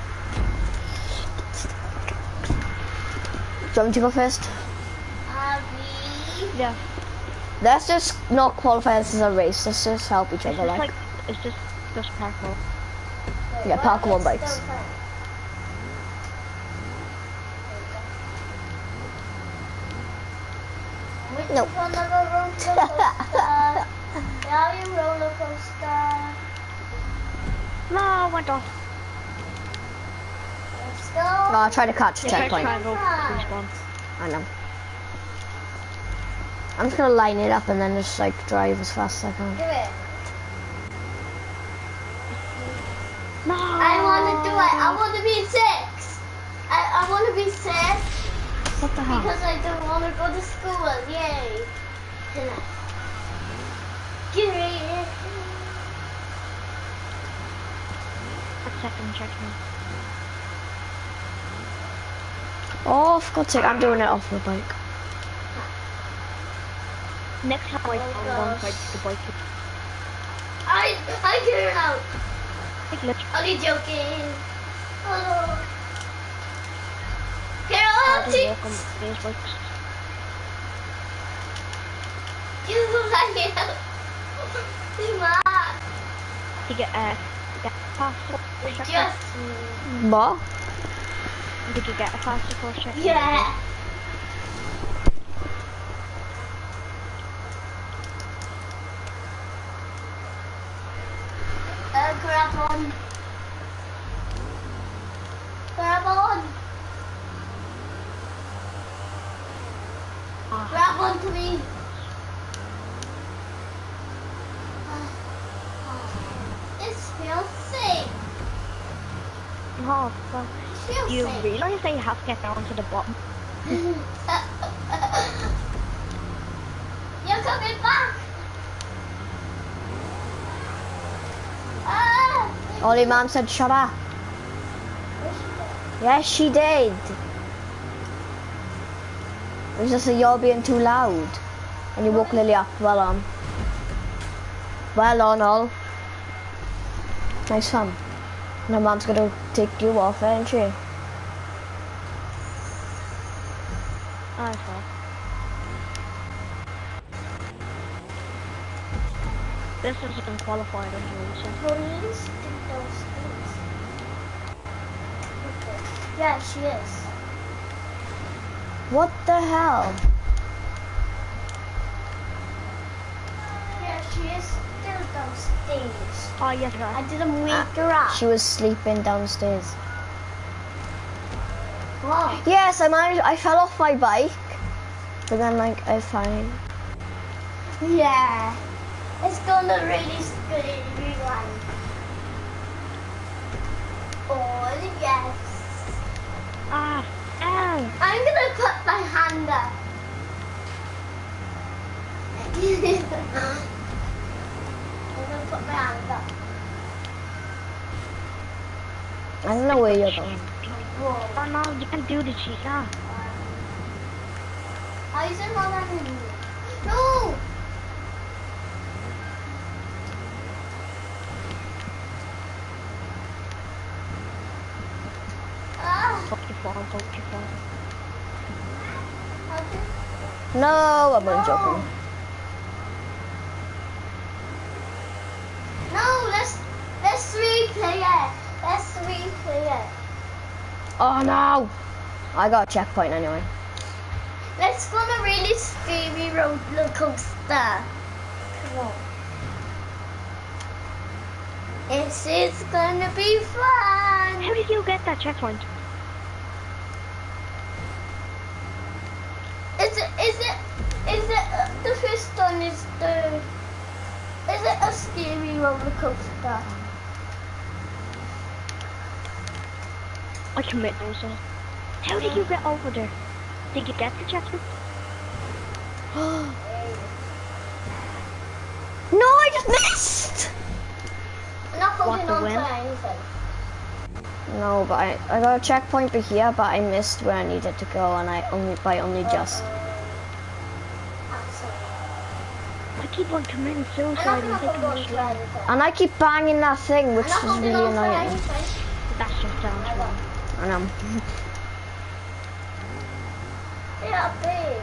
Do you want me to go first? Abby. Yeah. Let's just not qualify this as a race. Let's just help each It's other. just Like, like, it's just, just parkour. yeah, park one bikes. Nope. On the roller coaster. Now you roller coaster. No, I went off. Let's go. No, I'll try to catch a Yeah, checkpoint. try and go respawn. I know. I'm just gonna line it up and then just like drive as fast as I can. Do it. No! I want to do it. I want to be six. I, I want to be six What the hell? because I don't want to go to school. Yay. Get it. A second, check me. Oh, for God's sake, I'm doing it off the bike. Next time I Oh, go on gosh. like the bike. I, I get it out. Like literally. Only joking. Oh. I Carol, don't walk on these bikes. you like it. Smart. To get uh, get faster. Just, What? Did you get a faster course check? yeah. Uh, grab on. Grab on. Ah, Grab on to me. This feels safe. no, well, It feels you safe. realize that you have to get down to the bottom. You're coming back. Ah. Ollie Mom said shut up. Yes, she did. It was just that you're being too loud. And you woke Lily up. Well on. Well on, all. Nice fun. And her mom's gonna take you off, isn't she? I thought. This is unqualified anyway, so. Police did those things. Yeah, she is. What the hell? Yeah, she is still downstairs. Oh, yes, I right. didn't wake her up. She was sleeping downstairs. Wow. Yes, I managed. I fell off my bike, but then like I fine. Yeah. It's gonna really scary one. Oh, yes. Ah, ow. I'm gonna put my hand up. I'm gonna put my hand up. I don't know where you're going. Whoa. Oh no, you can't do the cheat now. How is it not letting me? No! Ah! Hope you fall, hope you fall. How do No, I'm only joking. No, let's let's replay it. Let's replay it. Oh no! I got a checkpoint anyway. Let's go on a really scary roller coaster. Come on. This is gonna be fun. How did you get that checkpoint? Is it? Is it? Is it? Uh, the first one is the. Is it a scary roller coaster? I commit myself. How did you get over there? Did you get the checkpoint? No, I just missed! I'm not holding the on win? to anything. No, but I, I got a checkpoint for here, but I missed where I needed to go, and I only by only just. I'm sorry. I keep on committing I'm suicide not and gonna thinking hold on it's to wrong. anything. And I keep banging that thing, which I'm not is holding really on to annoying. anything. That's just sounds I wrong. I know. Yeah, babe.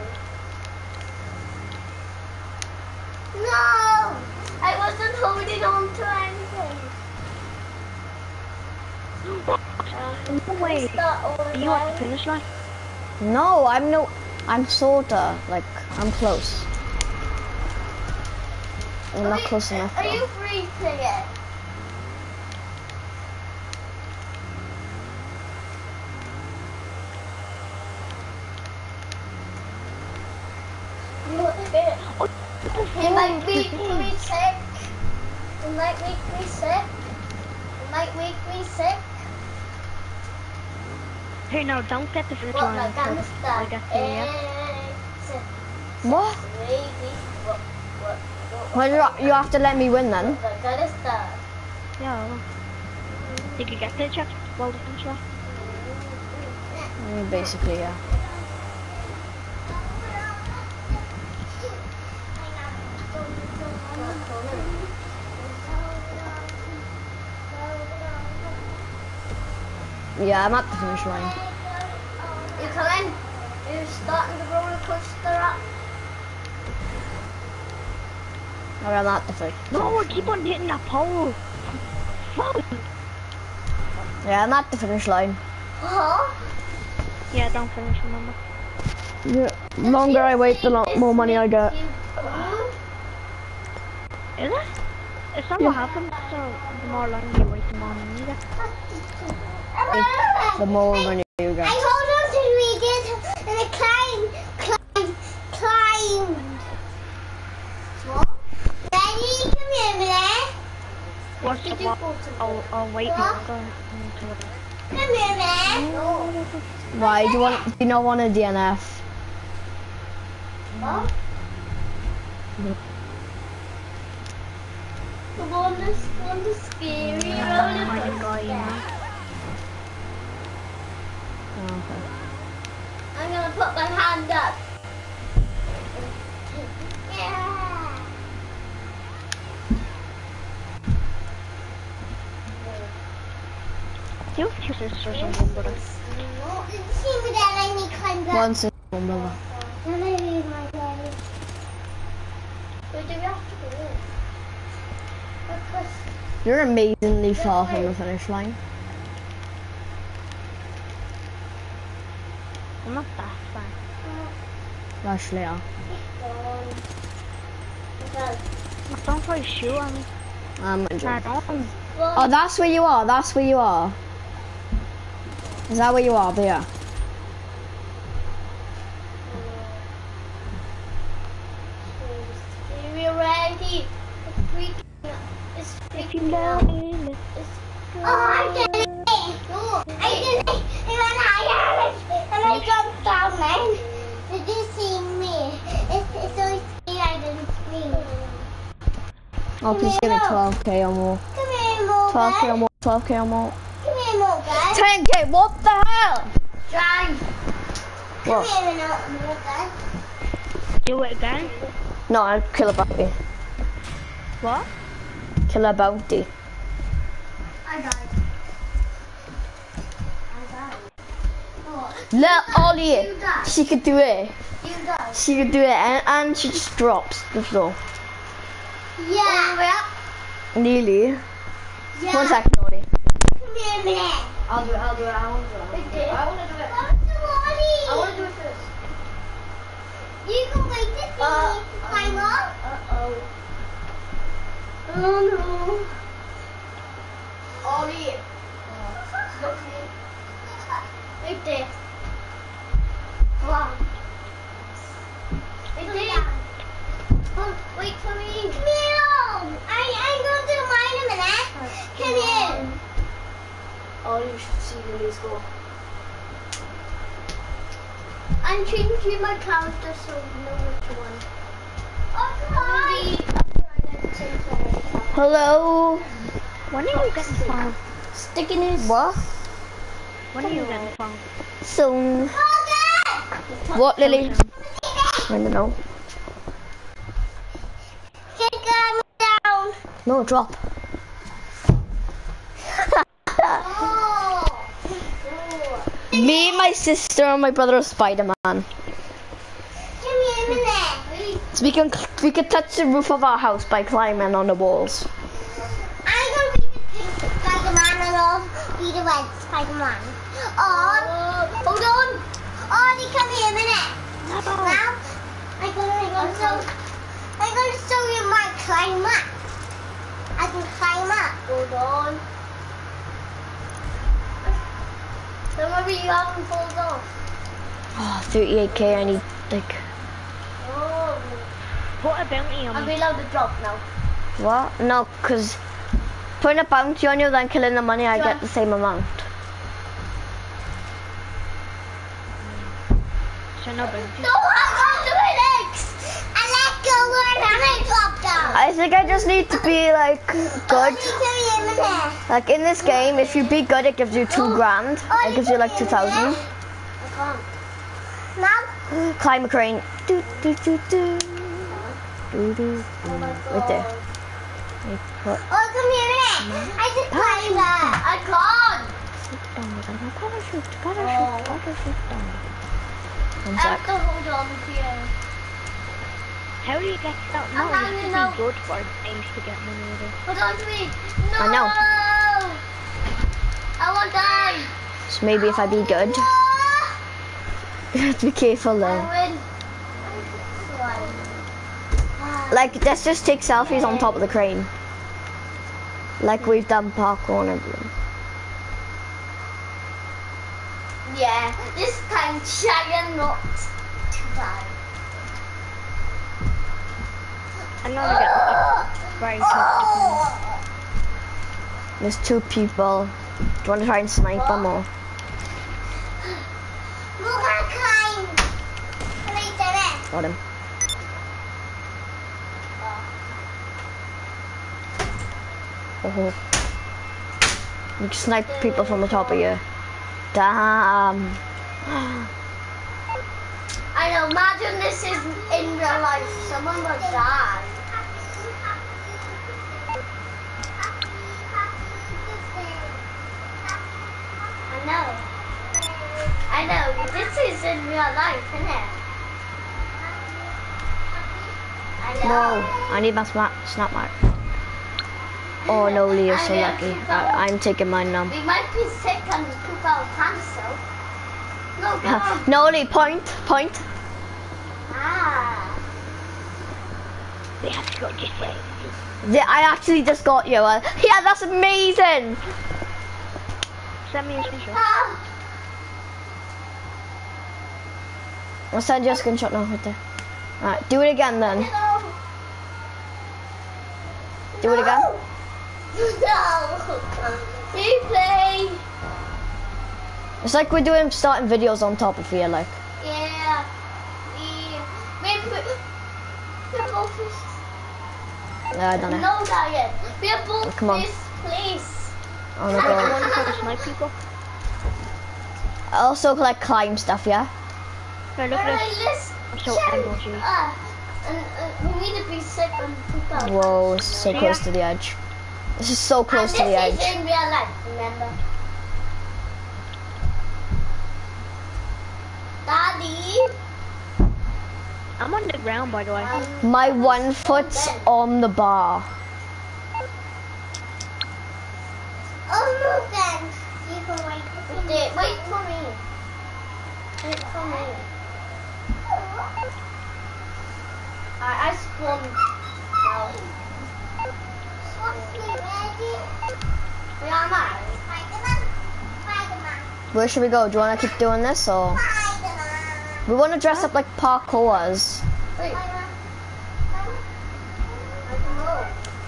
No! I wasn't holding on to anything. No way. Start over Are you at the again. finish line? No, I'm no. I'm sorta like I'm close. I'm Are not you- close enough. Are though. you free to it? It might make me sick. It might make me sick. It might make me sick. Hey, no, don't get the finish What line my until gonna I start? get to you. Yeah? What? Baby, what, what, what, Well, you you have to let me win then. what I gotta start? Yeah, well. Did you get the check? Well, the finish line? Mm, Basically, yeah. Yeah, I'm at the finish line. You coming? You're starting the roller coaster up. Or I'm at the finish. No, I keep on hitting that pole. Fuck. Yeah, I'm at the finish line. Huh? Yeah, don't finish, remember. Yeah, the longer I wait, the lo more money I get. Is it? It's not what happens, so the more longer you wait, the more money you get. The more money you get. I hold on to me again and I climb, climb, climb. What? Daddy, come here a minute. What's Did the you what? go to I'll, I'll wait What? longer until it. Come here a minute. No. Why do you want? Do you not want a D N F? What? Come on, this one is scary. I'm roller a guy, you know. coaster. Oh, okay. I'm gonna put my hand up. Yeah. You have two sisters and one brother. See me that I need to climb up. One sister, one brother. Then I need my daddy. Where do we have to go? You're amazingly far from the finish line. I'm not that far. Actually, yeah. Don't try to shoot at me. Um, Nah, don't. oh, that's where you are. That's where you are. Is that where you are? There. We're ready. It's freaking. It's freaking loud. Oh, I did it! I did it! And then I and I jumped down, man. Did you see me? It's, it's so scary I didn't scream. Oh, please give me twelve K or more. Come here, Morgan. twelve K or more. twelve K or more. Come here, Morgan. ten K. What the hell? John. Come What? here, Morgan. Do it again. No, I'll kill a bounty. What? Kill a bounty. I died. I died. Oh, Let Ollie. you died. She could do it. You died. She could do it, and, and she just drops the floor. Yeah. Nearly. Yeah. One second, Ollie. Come here a minute. I'll do it. I'll do it. I want to do it. I want to do it. I want to do it first. You can wait to see Uh, me climb up. Uh oh. Oh no. Ollie. Right there. Wow. Right there. Oh, wait for me. Come here. I, I'm going to mine a minute. Come here. Ollie, you should see Lily's goal. I'm changing my character so you know which one. Okay. Hello. When are you getting found? Sticking his. What? When are you getting found? Soon. What, Lily? I don't know. Take him down. No, drop. Oh. Me, my sister, and my brother are Spider-Man. Give me a minute. So we can we can touch the roof of our house by climbing on the walls. I'm gonna be the pink Spider-Man and I'll be the red Spider-Man. Oh, hold on. Ollie, come here a minute. Now, I'm gonna, I'm gonna show, I'm gonna show you my climb up. I can climb up. Hold on. Remember, you haven't pulled off. Oh, thirty-eight K, I need, like... Oh. Put a bounty on I'm me. allowed to drop now. What? No, because putting a bounty on you, then killing the money, I get the same amount. So no bounty. No, I'm going to my legs. I let go and then I drop down. I think I just need to be, like, good. Ollie, come here a minute. Like, in this game, if you be good, it gives you two grand. It gives you, like, two thousand. I can't. Now? Climb a crane. Do, do, do, do. Do, do, do. Right there. Wait, put... Oh, come here a minute. I just climbed that. I can't. Sit down, we gotta go parachute, parachute, parachute down. One I have sec. to hold on to you. How do you get that? No, I you don't have to know. be good for games to get money with it. Hold on to me. No. I know. I won't die. So maybe if I be good. You have to be careful though. I win. Like, let's just take selfies on top of the crane. Like we've done parkour and everything. Yeah, this time try not to die. I'm gonna get like, very tough There's two people. Do you want to try and snipe them or? We're gonna climb. Can I do it? Got him. Oh. You can snipe people from the top of you. Damn. I know, imagine this is in real life. Someone will die. I know. I know, this is in real life, isn't it? I know. Whoa, I need my snap, snap mark. Oh no, Lee, you're so I'm lucky. gonna I, I'm taking mine now. We might be sick and poop our pants, though. No, go. No, Lee, point, point. Ah. They have to go this way. Yeah, I actually just got you. Uh, yeah, that's amazing. Send me a screenshot. Ah. I'll send you a screenshot now, right there. Alright, do it again then. No. Do it again. No. Replay. It's like we're doing starting videos on top of here, like. Yeah. Yeah. Wait, wait. We're both this. Yeah, I don't know. No, Diane. We're both Oh, come on. this place. Oh no, You God. want to go to snipe people? I also like climb stuff, yeah? Here, look at Alright, this. let's I'm so check. angry. Uh, and, uh, we need to be sick and poop out. Whoa, it's so close to the edge. This is so close and to the this is edge. in real life, remember? Daddy. I'm on the ground, by the way. Um, My one foot's on the bar. oh, no, then. You can wait for me. Wait for me. Wait for me. I, I spawned now. Where am I? Spider-Man. Spider-Man. Where should we go? Do you want to keep doing this or? Spider-Man. We want to dress up like parkourers. Wait. I don't know.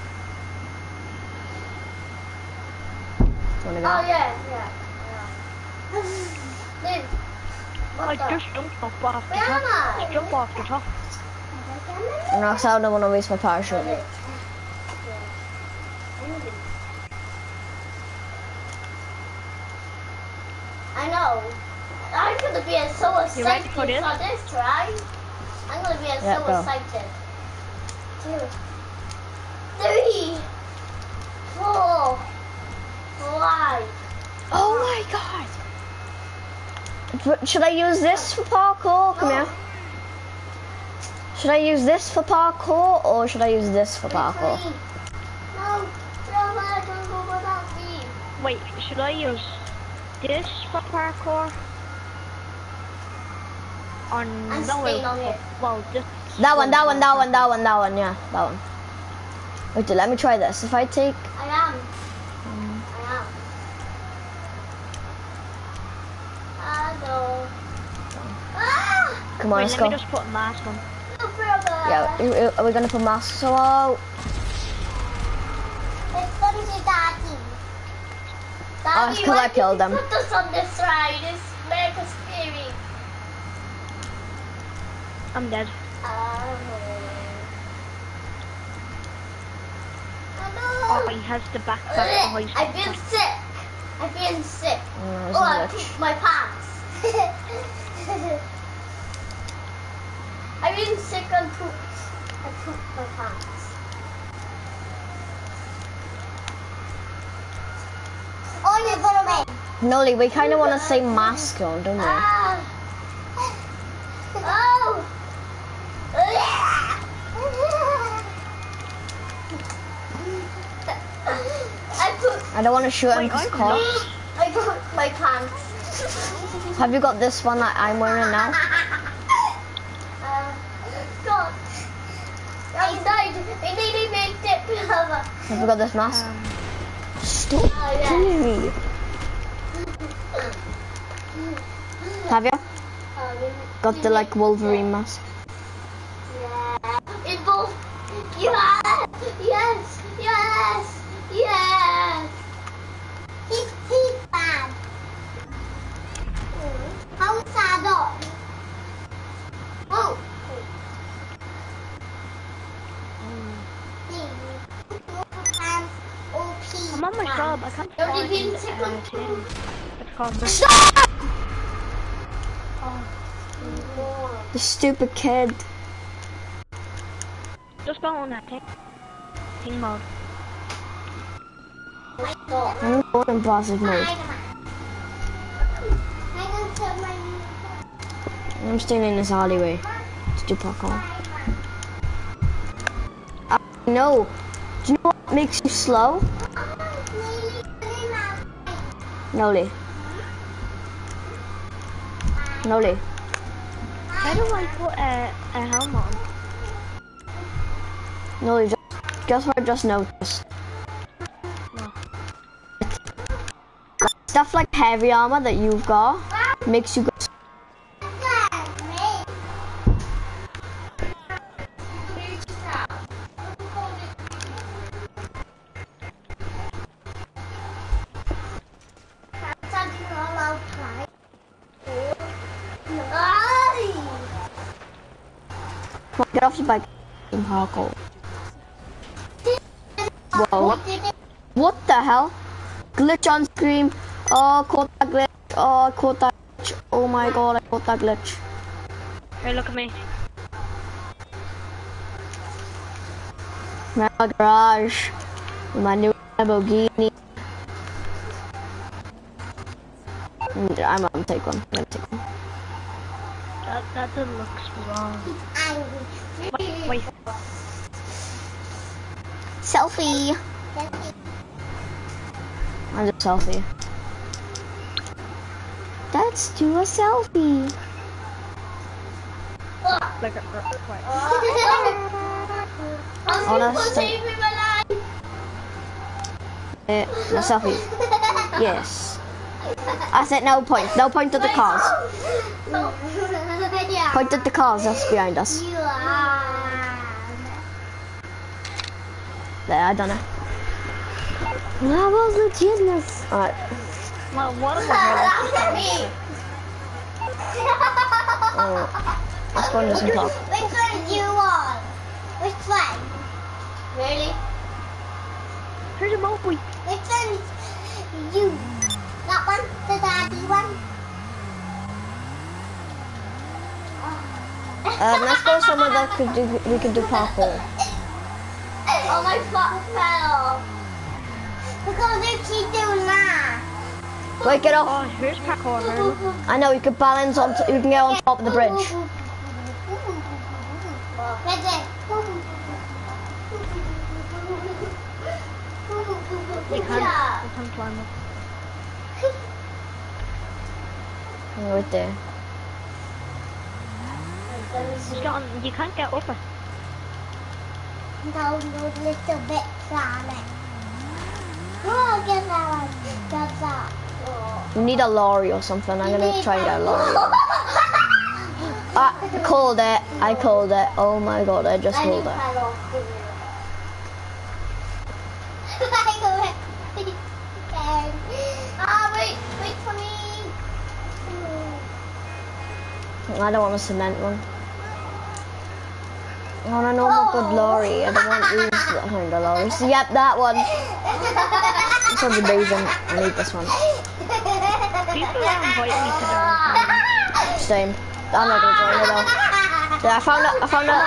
Do you want to go? Oh, yeah, yeah. yeah. Liv, what I the? just jumped off off the Where am top. I? Just jump off the top. No, 'cause I don't want to waste my parachute. I know. I'm gonna be so excited You ready for this? for this, right? I'm gonna be Yeah, so go. excited. Two, three, four, five. Oh my God! But should I use this for parkour? Come here. Should I use this for parkour or should I use this for parkour? Three. No, Grandma, don't go without me. Wait, should I use this for parkour? Or I'm no? staying on here. Well, this. That one, that one, that one, that one, that one, yeah, that one. Wait, let me try this. If I take, I am. I am. Hello. Ah! come on, Wait, let's let go. me just put a mask on. No, brother. Yeah, are- are- are we gonna put masks? So, oh, It's funny to Daddy. Oh, Daddy, it's 'cause I why did killed you them. put this on this ride? It's mega scary. I'm dead. Oh. Oh, he has the backpack for high school. I've been sick. I've been sick. oh, Oh, I isn't it? pooped my pants. I've been sick and pooped. I pooped my pants. Oh, you're gonna win. Nolly, we kind of want to say mask on, don't we? Ah. Oh. I pooped. I don't want to shoot him Wait, because I'm cops. I pooped my pants. Have you got this one that I'm wearing now? Uh, God. I died. I need to make it. Have you got this mask? Um, Stop Oh, yeah. killing me. Have you? Got the like Wolverine mask? Yeah. It both. Yes. Yes. Yes. Yes. He's he's bad. How sad dog? Oh. I'm on my job. I can't Don't find even uh, tickle. thing. It's called the- Stop! Oh. The stupid kid. Just go on that thing. Thing mode. My dog. I'm going in passive mode. I'm staying in this alleyway to do parkour. Uh, no. Do you know what? makes you slow? Noli. Noli. How do I put a, a helmet on? Noli, just, guess what I just noticed? No. Stuff like heavy armor that you've got makes you go. Come on, get off the bike. Parkour. Whoa. What the hell? Glitch on screen. Oh, caught that glitch. Oh, I caught that glitch. Oh my god, I caught that glitch. Hey, look at me. My garage. My new Lamborghini. Mm, I'm gonna take one. I'm gonna take one. That, that doesn't look wrong. Wait, wait. Selfie. I'm just selfie. Let's do a selfie. Like a, right. Honest. Uh, no selfie. Yes. I said no point. No point at the cars. Point at the cars that's behind us. There, I done it. That was legitness. Alright. Well, what is it? Oh, let's go and do some talk. Which one do you want? Which one? Really? Here's a movie. Which one? You. That one? The daddy one? Um, let's go somewhere that could do, we could do parkour. Oh, my foot fell. Look how they keep doing that. Wait, get off. Oh, here's parkour. Here. I know, you can balance on, t you can get on top of the bridge. You can't, you can't climb up. Right there. You can't, you can't get up it. No, no, little bit on it. Oh, get that one. Get that. Oh. You need a lorry or something. I'm gonna try and get a lorry. I called it. I called it. Oh my god, I just called it. Ah, wait, wait for me. I don't want a cement one. I want a normal good lorry. I don't want these that kind of lorries. Yep, that one. This one's amazing. I need this one. People are inviting me to their Same. I'm not gonna join it though. Yeah, I found it. I found it.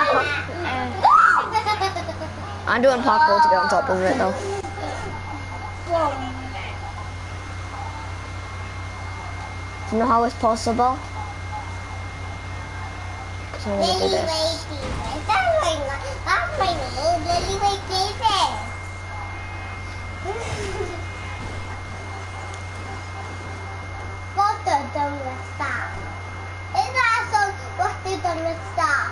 I'm doing parkour to get on top of it though. Do you know how it's possible? Because I'm gonna do this. That's my name, Lily Wade Davis. What the dumbest stuff? Is that so? What's the dumbest stuff?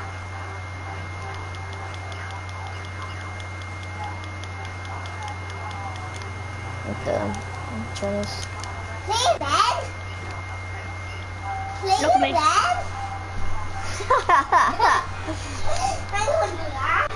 What the? I'm trying this. Play then. Play Look at me. then. I don't do that.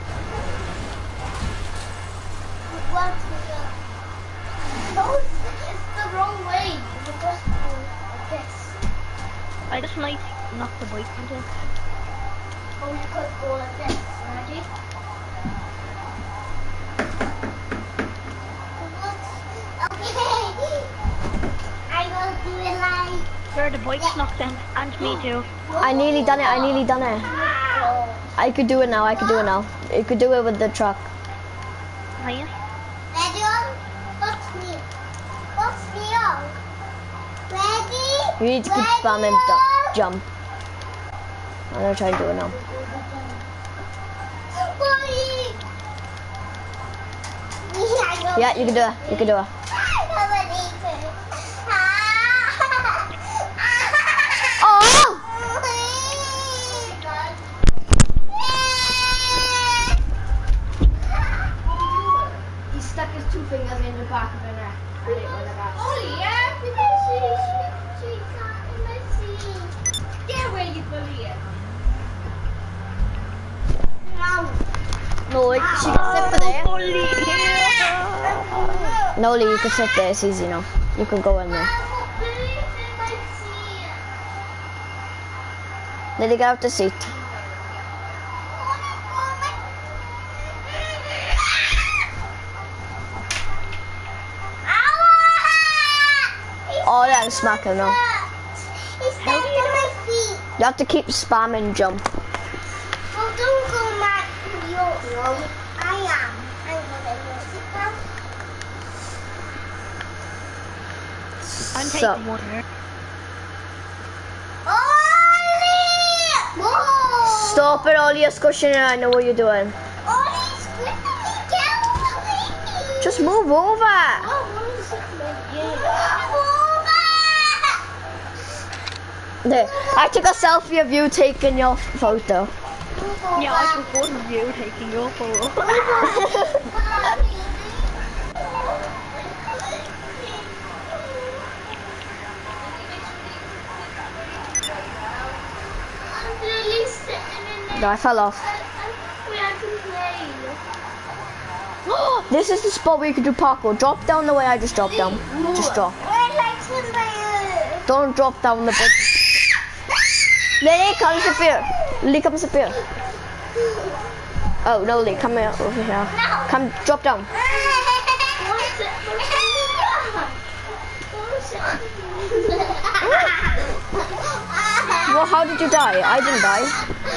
What's the... No, it's the wrong way. You're supposed to go like this. I just might knock the bike into it. Oh, you could go like this. Ready? Okay. I will do it like... Where the bike's knocked in, and me too. I nearly done it. I nearly done it. I could do it now. I could do it now. You could do it with the truck. Are you? Ready on? Watch me. Watch me on. Ready? You need to keep Ready spamming on? jump. I'm gonna try and do it now. Boy. Yeah, you can do it. You can do it. Oh! He stuck his two fingers in the back of her neck. I didn't want that. Oh yeah, because she, she, she got in my seat. Yeah, where you bully it? No. No, like, she can sit for there. No, Lee, you can sit there. It's easy now. You can go in there. Lily, get out the seat. Oh, yeah, smack her now. He's stuck in my feet. You have to keep spamming jump. Oh, don't go, Matt. No, I am. I'm gonna sit down. I'm So. taking one here. Ollie! Whoa! Stop it, Ollie. You're squishing it. I know what you're doing. Ollie's squishing me down. Just move over. There. I took a selfie of you taking your photo. Yeah, I took one of you taking your photo. No, I fell off. This is the spot where you can do parkour. Drop down the way I just dropped down. Just drop. Don't drop down the bit. Lily, come up here. Lily, come up here. Oh, no, Lily, come here, over here. Come, drop down. Well, how did you die? I didn't die.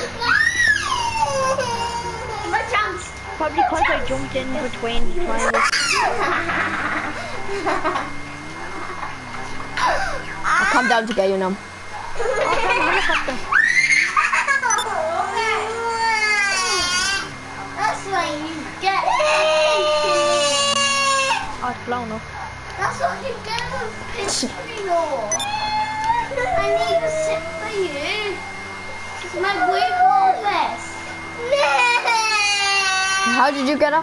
Probably because I jumped in between triangles. I'll come down to get you now. That's why you get Oh, it's blown up. That's what you get for pissing me off. I need to sit for you. It's my work office. How did you get up?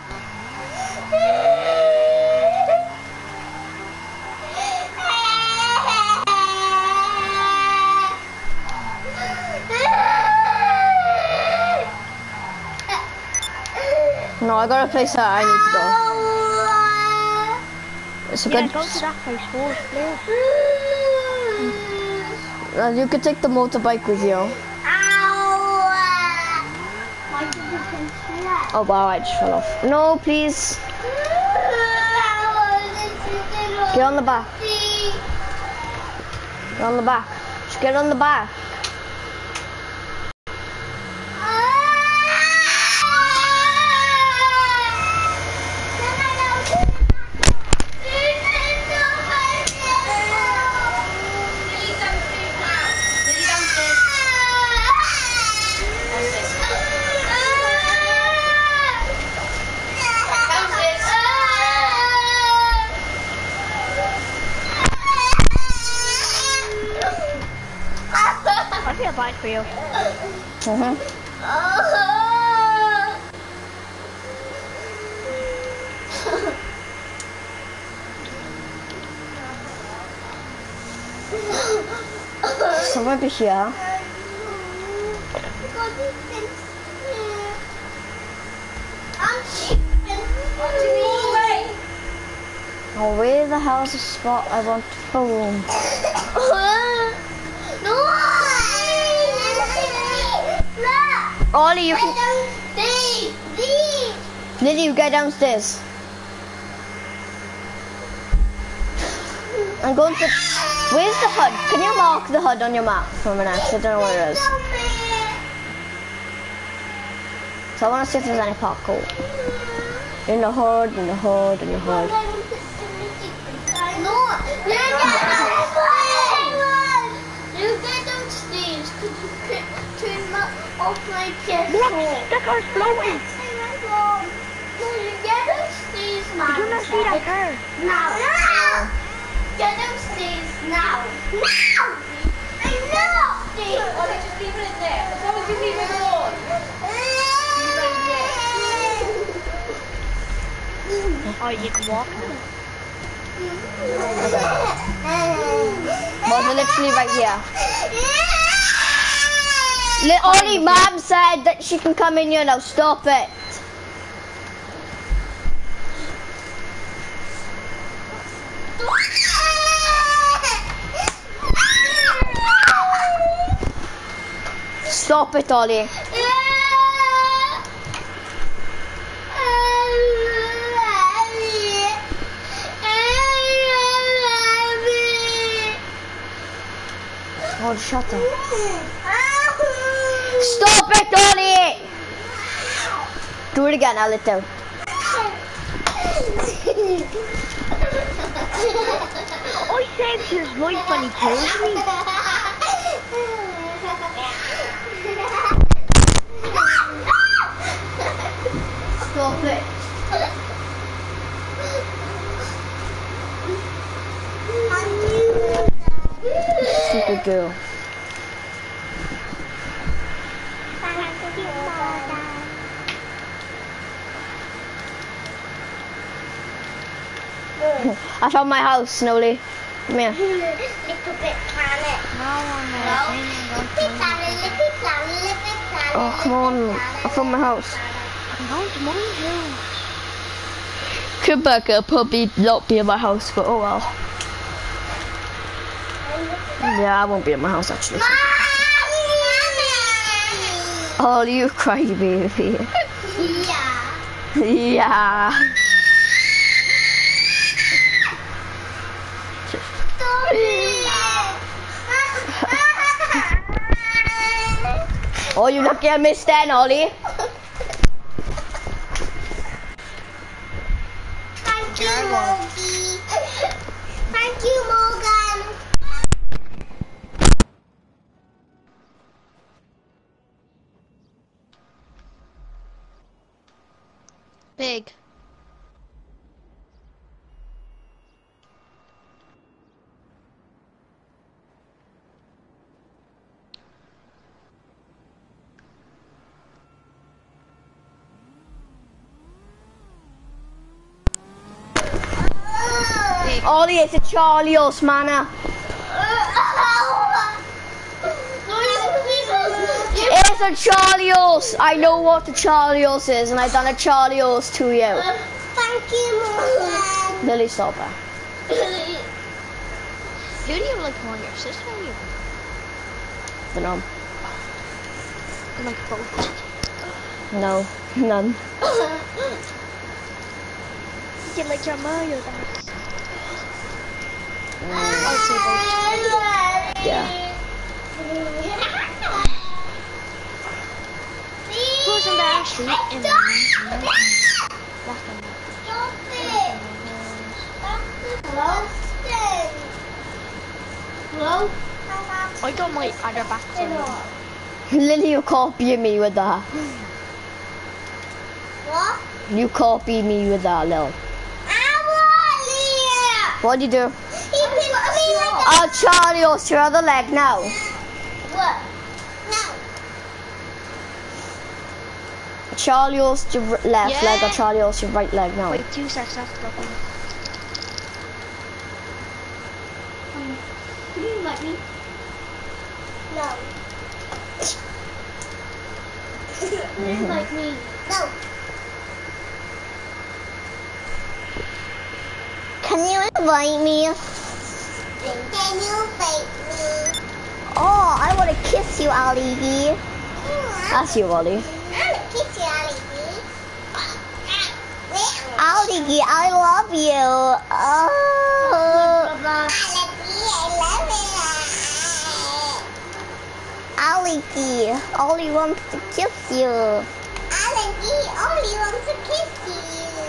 No, I got a place that I need to go. It's a Yeah, good. go to that place first, please. Uh, you could take the motorbike with you. Oh wow, I just fell off. No, please. Get on the back. Get on the back. Just get on the back. I feel bad for you. Mm-hmm. Someone be here. Oh, where the hell is the spot I want to film? Ollie, you can. Lily, you get downstairs. I'm going to. Where's the H U D? Can you mark the H U D on your map for a minute? I don't know where it is. So I want to see if there's any parkour. In the hood, in the hood, in the hood. No, you get You get downstairs because you could turn my, off my P S four. Look, that car's floating. No, you get downstairs Did you not see that car? Now. Now. Get upstairs now. Now. I know. Oh, they just leave it in there. As long as you leave it alone. Leave it in there. Oh, you can walk now. Well, they're literally right here. Li- Only Mom said that she can come in here now. Stop it. Stop it, Ollie. Oh, shut up. Stop it, Ollie! Do it again, I'll let down. I saved his life when he killed me. Stop it. Stupid girl. I found my house, Snowly. Come here. Little bit planet. No one Little planet, little planet, little planet. Oh, come on. I found my house. I'm going to mine too. Come back, I'll probably not be in my house, but oh well. Yeah, I won't be in my house actually. Oh, you cry, baby. Yeah. Yeah. Oh, you lucky I missed that, Ollie. Thank you, Mogi. Thank you, Morgan. Big. Ollie, it's a Charlie horse, manna. It's a Charlie horse. I know what a Charlie horse is, and I've done a Charlie horse to you. Thank you, Morgan. Lily, stop her. Who do you like more, your sister or you? But no, Like both. no, none. You like your mom or your dad? Mm, I'd say both. yeah. Who's in the street in the Hello? I got my other back on. Lily, you copy me with that. What? You copy me with that, Lil. What'd you do? He picked me like a... Oh, Charlie horse, your other leg now. What? No. Charlie horse, your r- left Yeah. leg, or Charlie horse, your right leg now. Wait, two seconds after dropping. Can you invite me? No. Can you invite me? No. Can you invite me? Can you invite me? Oh, I want to kiss you, Ali. That's you, Ollie. I want to kiss you, Ali. Ali, I love you. Oh, Ali, Ollie wants to kiss you. Alan, Ollie wants to kiss you.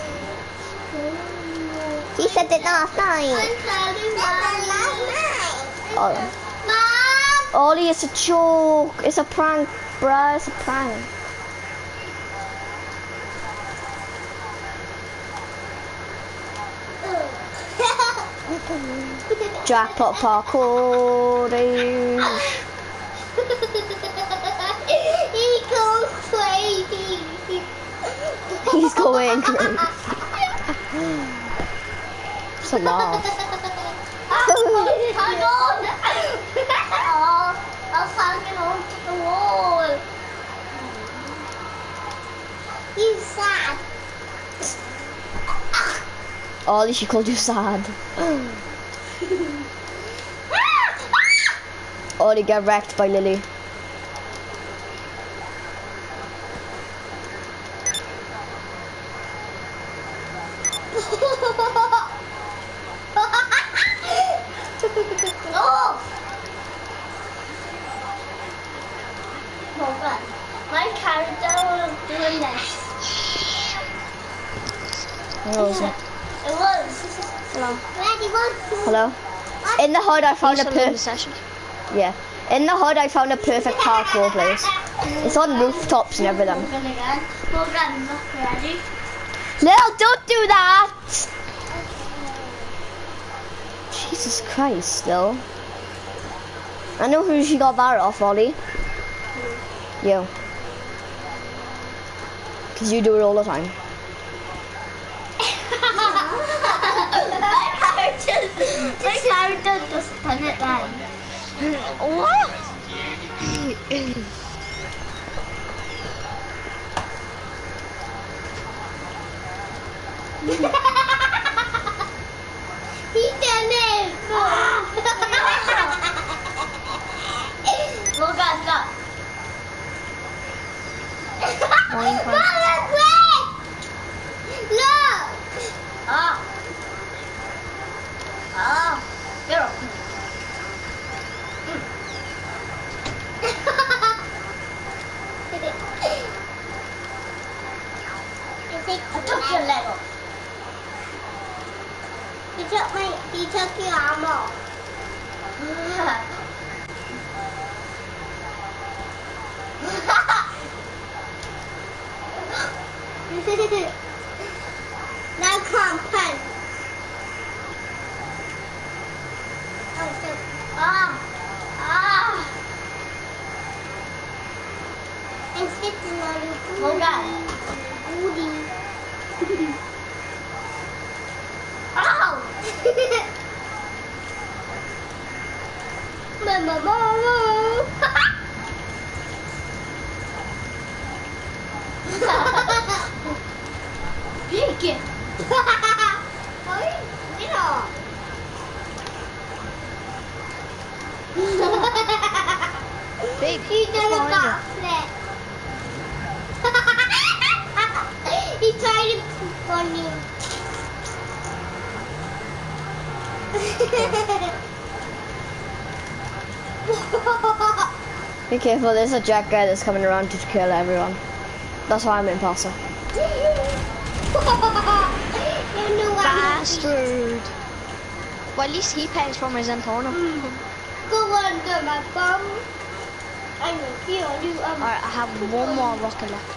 He said it last night. last night. Oh. Mom! Ollie, it's a joke. It's a prank, bruh. It's a prank. Jackpot parkour. He goes crazy. He's going crazy. It's a laugh. Hang on. Oh, I was hanging on to the wall. He's sad. Oh, at least she called you sad. Oh, they get wrecked by Lily. Oh! Oh God. My character was doing this. Where was it? It was. Hello. Ready, one, two. Hello? In the hood I found a Still in the perfect, session. yeah. In the hood I found a perfect parkour place. It's on rooftops and everything. Morgan again. Morgan, look, ready? No, don't do that! Jesus Christ, though. I know who she got that off, Ollie. You. Because you do it all the time. My character just done it right. What? He done it! Morgan, look. Morning, Frank. Mama, quick! Look! Oh. Oh. Here. I took your leg off. He took my, he took your arm off. Now come, punch. Oh, shit. Ah. Ah. I'm sitting on your booty. Morgan. Booty. Ow! Mama, mama. Big it. Oi, get off. Big. He did a backflip. He tried to poop on you. Be careful, there's a jack guy that's coming around to kill everyone. That's why I'm an imposter. You know what? Bastard. Well, at least he pays for my Zentorno. Go under my bum. I will kill you. Um, Alright, I have one more rocket left.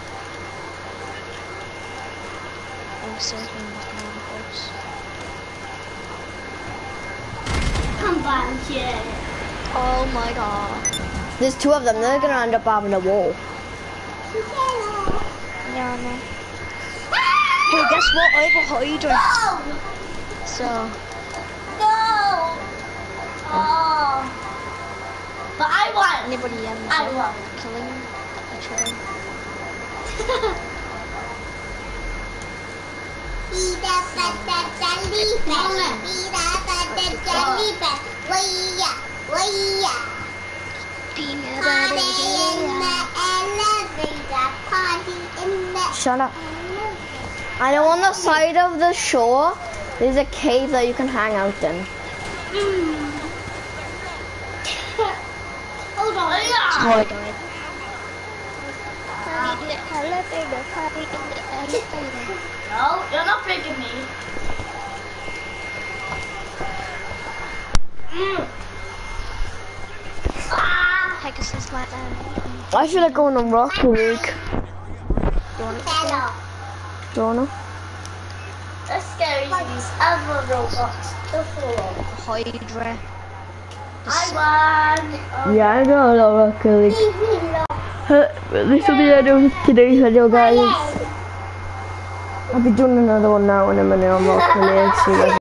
Oh, seriously, I'm not going to folks. Come on, kid. Oh my god. There's two of them, they're gonna end up having a wall. Yeah, I know. Hey, guess what? I have a Hydra. No! So, No! Oh. But I won. anybody um, I won. killing a train? Peter Butter Jelly Bean. Peter Butter Jelly Bean. Waya, waya. Peanut Party butter in the elevator. Party in the Shut up. I know on the side of the shore, there's a cave that you can hang out in. Hold on. Oh, I died. Party in the elevator, party in the elevator. No, you're not picking me. Mm. Ah. Pegasus like that. I feel like going on Rocket League. You want it? Hello. Do you wanna? That's scary. These other robots to follow. Hydra. I won. Yeah, I got a lot of Rocket League. Leave me alone. Uh, this will be the end of today's video, guys. I'll be doing another one now in a minute on Rocket League. So you guys